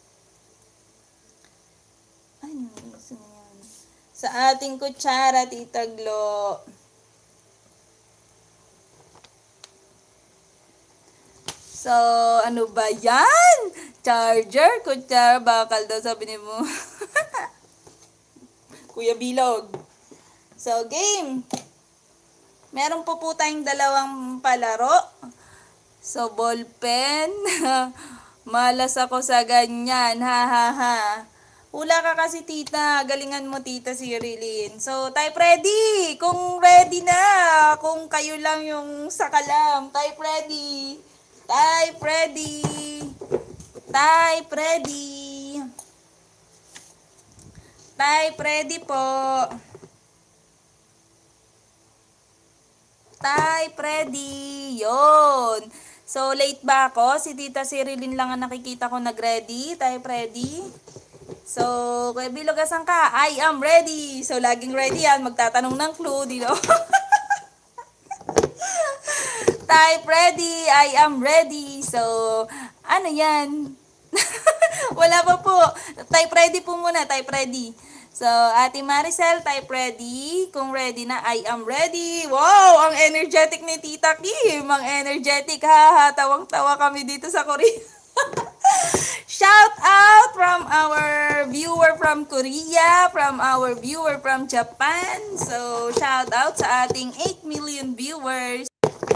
Ay, sa ating kutsara, Tita Glo. So, ano ba yan? Charger, kutsara, bakal daw, sabi ni mo. Kuya Bilog. So, game. Meron po po tayong dalawang palaro. So, ballpen. Malas ako sa ganyan. Ha, ha, ha. Hula ka kasi, tita. Galingan mo, tita Sirilyn. So, type ready. Kung ready na. Kung kayo lang yung sakalam. Type ready. Type ready. Type ready. Type ready po. Type ready. Yon. So, late ba ako? Si Tita Sirilyn lang ang nakikita ko nag-ready. Type ready. So, Kuya Bilog, asan ka? I am ready. So, laging ready yan. Magtatanong ng clue. Di no? Type ready. I am ready. So, ano yan? Wala pa po. Type ready po muna. Type ready. So, Ate Maricel, type ready. Kung ready na, I am ready. Wow! Ang energetic ni Tita Kim. Ang energetic, ha. Tawang-tawa kami dito sa Korea. Shout out from our viewer from Korea, from our viewer from Japan. So, shout out sa ating eight million viewers.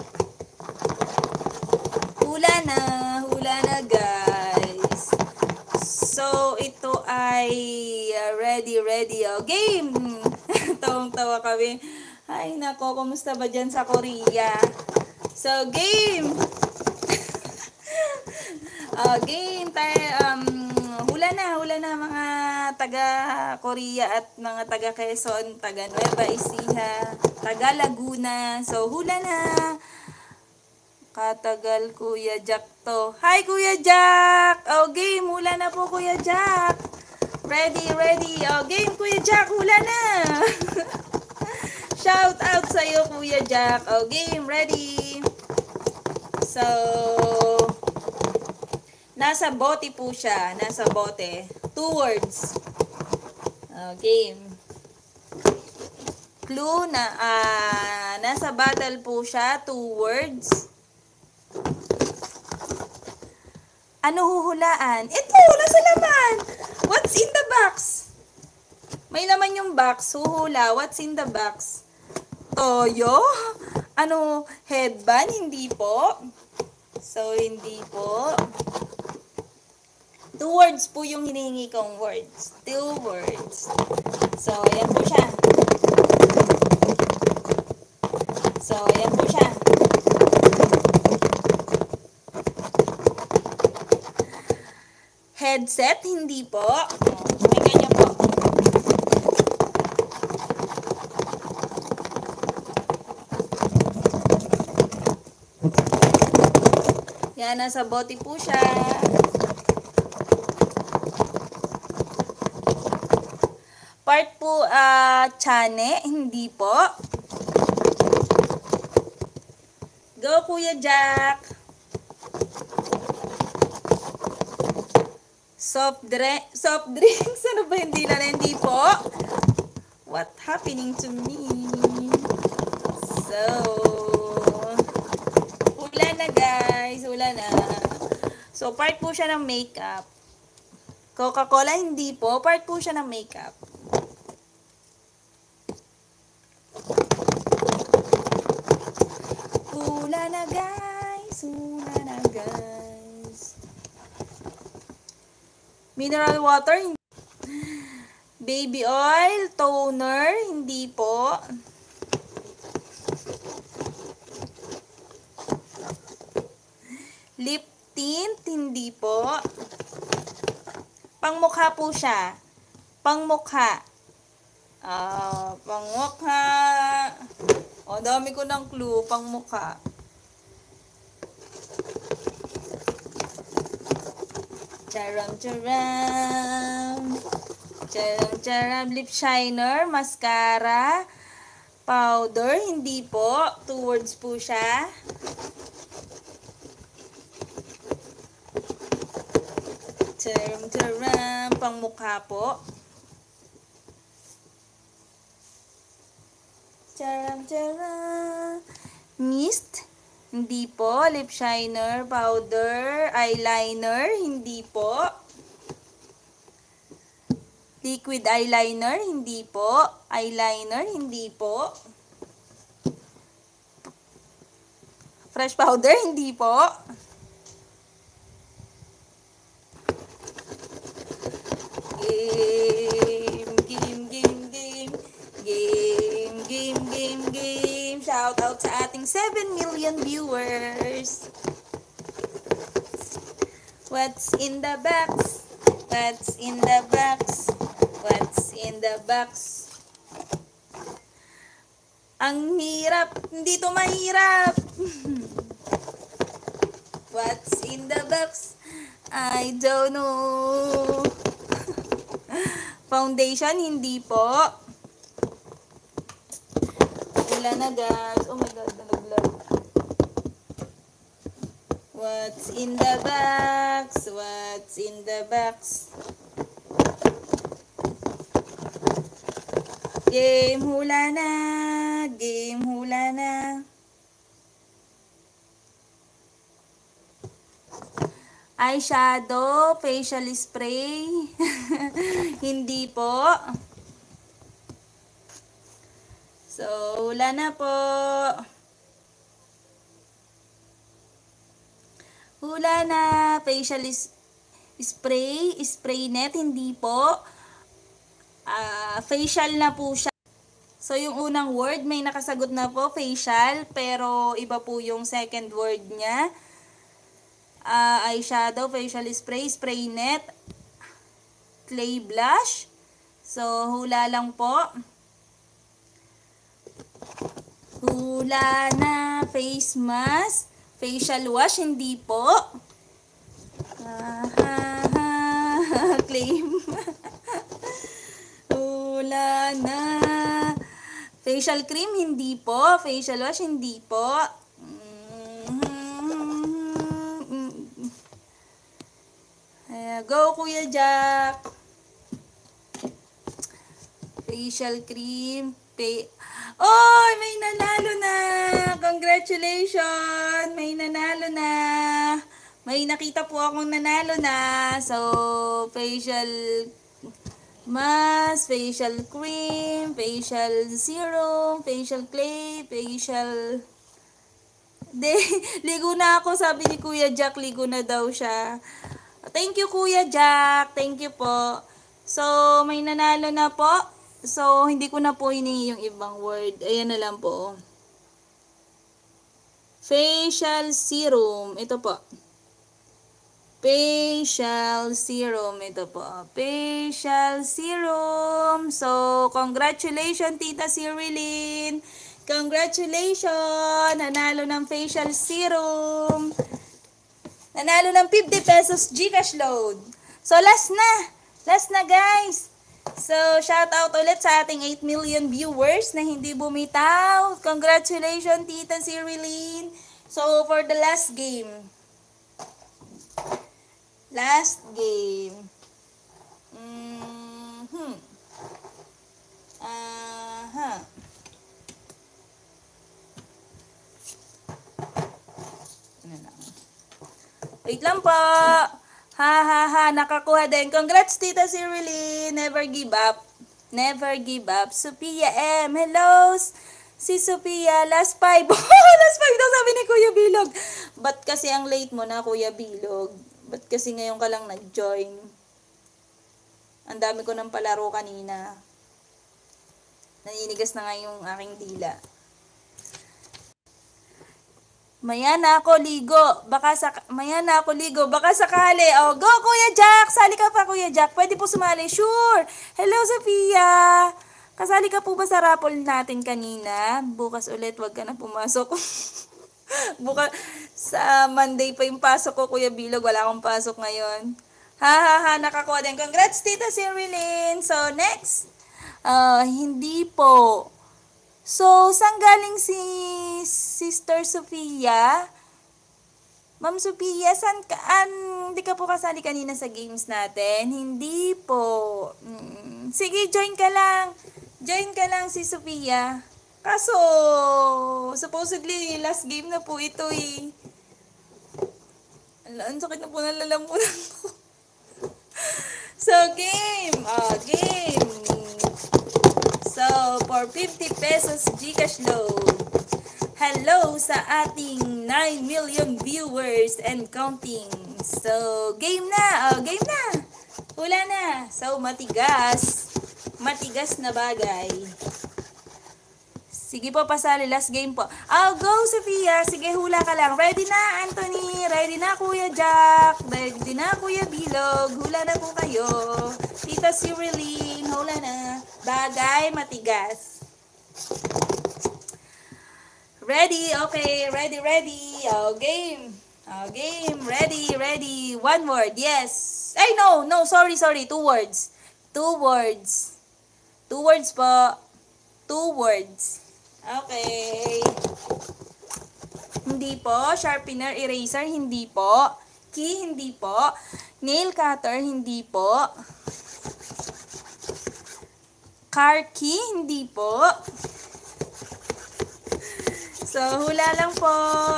Hula na, hula na guys. So, ito ay uh, ready, ready. Oh, game! Tawang-tawa kami. Ay, nako, kumusta ba dyan sa Korea? So, game! uh, game tayo. Um, hula na, hula na mga taga-Korea at mga taga-Quezon, taga-Nueva Ecija, taga-Laguna. So, hula na. Katagal Kuya Jack to. Hi Kuya Jack! Oh, game. Hula na po Kuya Jack. Ready, ready. Oh, game Kuya Jack. Hula na. Shout out sa'yo Kuya Jack. Oh, game. Ready. So, nasa bote po siya. Nasa bote. Two words. Oh, game. Clue na, uh, nasa battle po siya. Two words. Ano huhulaan? Ito, nasa laman. What's in the box? May laman yung box. Huhula. What's in the box? Toyo? Ano, headband? Hindi po. So, hindi po. Two words po yung hinihingi kong words. Two words. So, ayan po siya. So, ayan po siya. Headset, hindi po. May ganyan po. Yan, nasa bote po siya. Part po, uh, tsane, hindi po. Go, Kuya Jack. Soft drink, soft drinks, ano ba hindi na hindi po? What happening to me? So, hula na guys, hula na. So, part po siya ng makeup. Coca-Cola, hindi po. Part po siya ng makeup. Hula na guys, hula na guys. Mineral water, hindi. Baby oil, toner, hindi po. Lip tint, hindi po. Pangmukha po siya. Pangmukha. Ah, pangmukha. O, dami ko ng clue. Pangmukha. Charam, charam. Charam, charam. Lip shiner, mascara, powder, hindi po. Two words po siya. Charam, charam. Pangmukha po. Charam, charam. Mist. Hindi po. Lip shiner, powder, eyeliner, hindi po. Liquid eyeliner, hindi po. Eyeliner, hindi po. Fresh powder, hindi po. Game, game, game, game. Game, game, game, game. Shout out sa ating seven million viewers. What's in the box? What's in the box? What's in the box? Ang hirap. Hindi to mahirap. What's in the box? I don't know. Foundation, hindi po. Wala na guys. Oh my god, nalaglag. What's in the box? What's in the box? Game hula na. Game hula na. Eyeshadow, facial spray. Hindi po. So, hula na po. Hula na. Facial spray, spray net. Hindi po. Uh, facial na po siya. So, yung unang word, may nakasagot na po, facial. Pero, iba po yung second word niya. Uh, eyeshadow, facial spray, spray net, clay blush. So, hula lang po. Hula na, face mask, facial wash, hindi po. Ah, ha, ha, claim. Hula na. Facial cream, hindi po. Facial wash, hindi po. Uh, go, Kuya Jack. Facial cream. Pay oh, may nanalo na. Congratulations. May nanalo na. May nakita po akong nanalo na. So, facial mask, facial cream, facial serum, facial clay, facial... De, ligo na ako. Sabi ni Kuya Jack, ligo na daw siya. Thank you, Kuya Jack. Thank you po. So, may nanalo na po. So, hindi ko na po hiningi yung ibang word. Ayan na lang po. Facial serum. Ito po. Facial serum. Ito po. Facial serum. So, congratulations, Tita Cyrilyn. Congratulations. Nanalo ng facial serum. Nanalo ng fifty pesos GCash load. So, last na. Last na, guys. So, shout out ulit sa ating eight million viewers na hindi bumitaw. Congratulations, Tita Cyrilyn. So, for the last game. Last game. Mm-hmm. Aha. Ano na? Wait lang po. Ha ha ha. Nakakuha din. Congrats, Tita Cyrilyn. Never give up. Never give up. Sophia M. Hello. Si Sophia. Last five. Last five daw sabi ni Kuya Bilog. Ba't kasi ang late mo na, Kuya Bilog? Ba't kasi ngayon ka lang nag-join? Ang dami ko ng palaro kanina. Naninigas na nga yung aking dila. Maya na ako ligo. Baka sa Maya na ako ligo. Baka sakali. Oh, go Kuya Jack. Sali ka pa, Kuya Jack. Pwede po sumali. Sure. Hello Sophia. Kasali ka po ba sa raffle natin kanina? Bukas ulit, wag ka na pumasok. Bukas sa Monday pa yung pasok ko, Kuya Bilog. Wala akong pasok ngayon. Ha ha ha, nakakuha din. Congrats, Tita Cyrilyn. So next. Uh, hindi po. So, saan galing si Sister Sophia? Ma'am Sophia, saan ka? An, hindi ka po kasali kanina sa games natin? Hindi po. Mm, sige, join ka lang. Join ka lang si Sophia. Kaso, supposedly, last game na po ito eh. Ang sakit na po nalalamunan ko. So, game. Oh, game. So, for fifty pesos GCash load. Hello sa ating nine million viewers and counting. So, game na. Oh, game na. Hula na. So, matigas. Matigas na bagay. Sige po, pasali. Last game po. Oh, go, Sophia. Sige, hula ka lang. Ready na, Anthony. Ready na Kuya Jack. Ready na Kuya Bilog. Hula na po kayo. Tita Sirilyn, hula na. Bagay matigas. Ready, okay. Ready, ready. Oh, game. Oh, game. Ready, ready. One word, yes. Ay, no, no. Sorry, sorry. Two words. Two words. Two words po. Two words. Okay. Hindi po. Sharpener, eraser, hindi po. Key, hindi po. Nail cutter, hindi po. Car key, hindi po. So, hula lang po.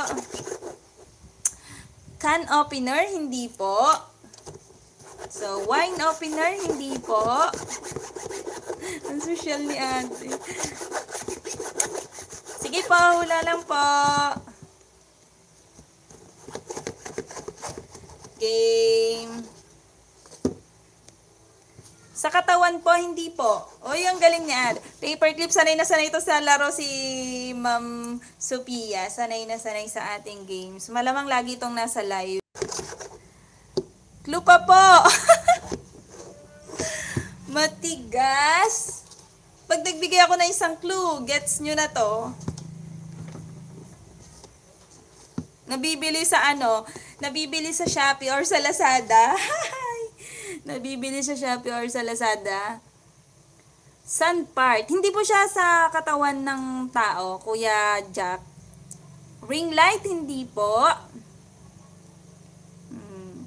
Can opener, hindi po. So, wine opener, hindi po. Ang social ni ate. Sige po, hula lang po. Game. Sa katawan po, hindi po. O, yung galing niya. Paperclip, sanay na sanay ito sa laro si Ma'am Sophia. Sanay na sanay sa ating games. Malamang lagi itong nasa live. Clue pa po. Matigas. Pag nagbigay ako ng isang clue, gets nyo na to. Nabibili sa ano? Nabibili sa Shopee or sa Lazada. Nabibili sa Shopee or sa Lazada. Sun part. Hindi po siya sa katawan ng tao, Kuya Jack. Ring light, hindi po. Hmm.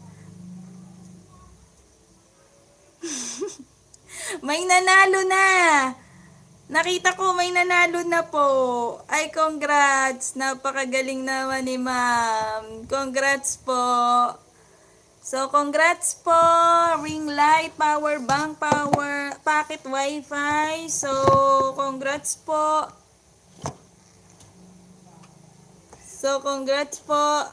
May nanalo na. Nakita ko may nanalo na po. Ay, congrats. Napakagaling naman ni ma'am. Congrats po. So, congrats po. Ring light, power bank, power, pocket wifi. So, congrats po. So, congrats po.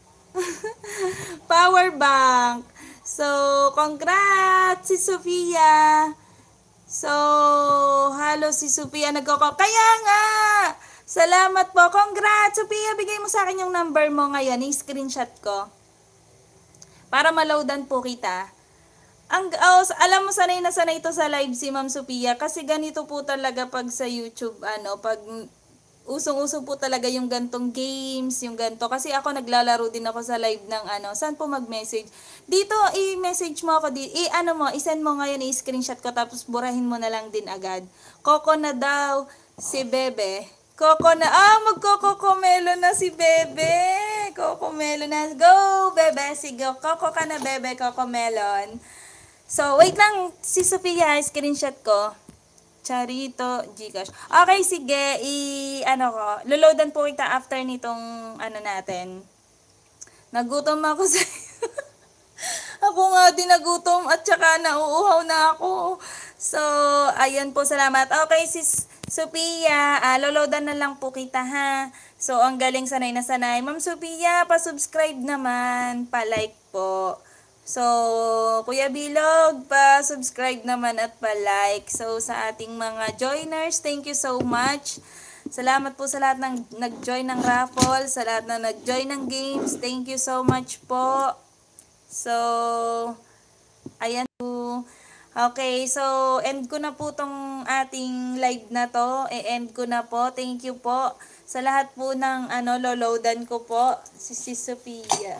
Power bank. So, congrats si Sophia. So, halo si Sophia nagkoko. Kaya nga! Salamat po. Congrats, Sophia. Bigay mo sa akin yung number mo ngayon. I-screenshot ko. Para malawdan po kita. Ang, oh, alam mo, sanay na sanay ito sa live si Ma'am Sophia. Kasi ganito po talaga pag sa YouTube, ano, pag usong-uso po talaga yung gantong games, yung ganto. Kasi ako naglalaro din ako sa live ng ano, saan po mag-message? Dito, i-message mo ako, di, i-ano mo, i-send mo ngayon, i-screenshot ko, tapos burahin mo na lang din agad. Coco na daw, si Bebe. Coco na, ah, magko-coco-melo na si Bebe. Coco-melo na. Go, Bebe. Sige, Coco ka na, Bebe. Coco-melon. So, wait lang. Si Sophia, screenshot ko. Charito, Gcash. Okay, sige. I, ano ko. Loloadan po kita after nitong, ano natin. Nagutom ako sa Ako nga din nagutom at saka nauuhaw na ako. So, ayan po. Salamat. Okay, sis Sophia, uh, loloadan na lang po kita ha. So, ang galing, sanay na sanay. Ma'am Sophia, pa-subscribe naman, pa-like po. So, Kuya Bilog, pa-subscribe naman at pa-like. So, sa ating mga joiners, thank you so much. Salamat po sa lahat ng nag-join ng raffle, sa lahat na nag-join ng games. Thank you so much po. So, ayan po. Okay, so end ko na po tong ating live na to. E-end ko na po. Thank you po sa lahat po ng ano, loloadan ko po. Si, si Sophia.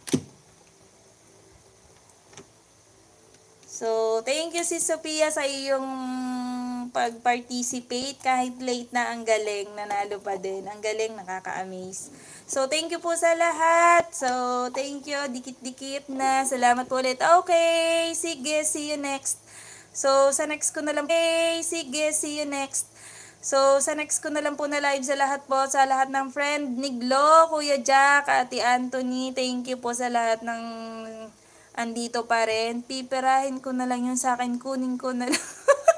So, thank you si Sophia sa iyong pag-participate. Kahit late na, ang galing. Nanalo pa din. Ang galing, nakaka-amaze. So, thank you po sa lahat. So, thank you. Dikit-dikit na. Salamat po ulit. Okay, sige. See you next. So, sa next ko na lang. Okay, sige. See you next. So, sa next ko na lang po na live sa lahat po. Sa lahat ng friend. Niglo, Kuya Jack, Ate Anthony. Thank you po sa lahat ng andito pa rin. Piperahin ko na lang yun sa akin. Kunin ko na lang.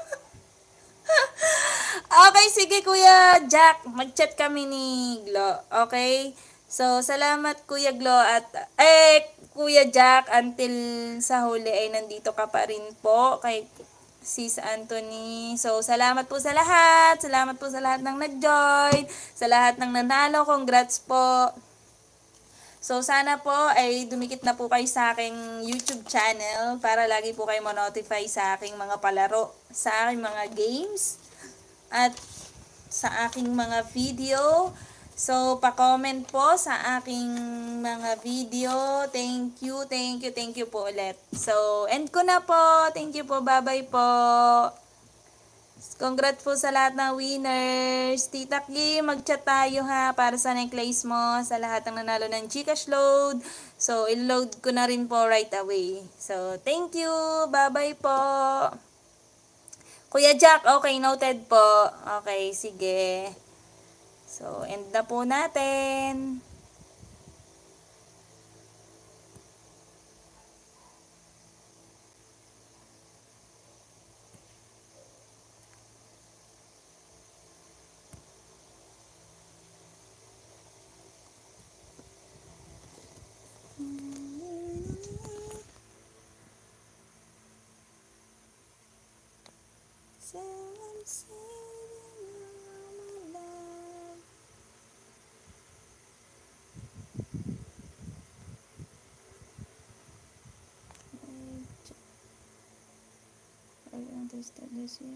Okay, sige Kuya Jack. Mag-chat kami ni Glo. Okay? So, salamat Kuya Glo at eh, Kuya Jack, until sa huli ay nandito ka pa rin po kay Sis Anthony. So, salamat po sa lahat. Salamat po sa lahat ng nag-join. Sa lahat ng nanalo. Congrats po. So, sana po ay dumikit na po kayo sa aking YouTube channel para lagi po kayo ma-notify sa aking mga palaro, sa aking mga games, at sa aking mga video. So, pa-comment po sa aking mga video. Thank you, thank you, thank you po ulit. So, end ko na po. Thank you po, bye-bye po. Congrats po sa lahat ng winners. Tita Kim, mag-chat tayo ha para sa necklace mo sa lahat ng nanalo ng GCash load. So, i-load ko na rin po right away. So, thank you. Bye-bye po. Kuya Jack, okay, noted po. Okay, sige. So, end na po natin. I understand this.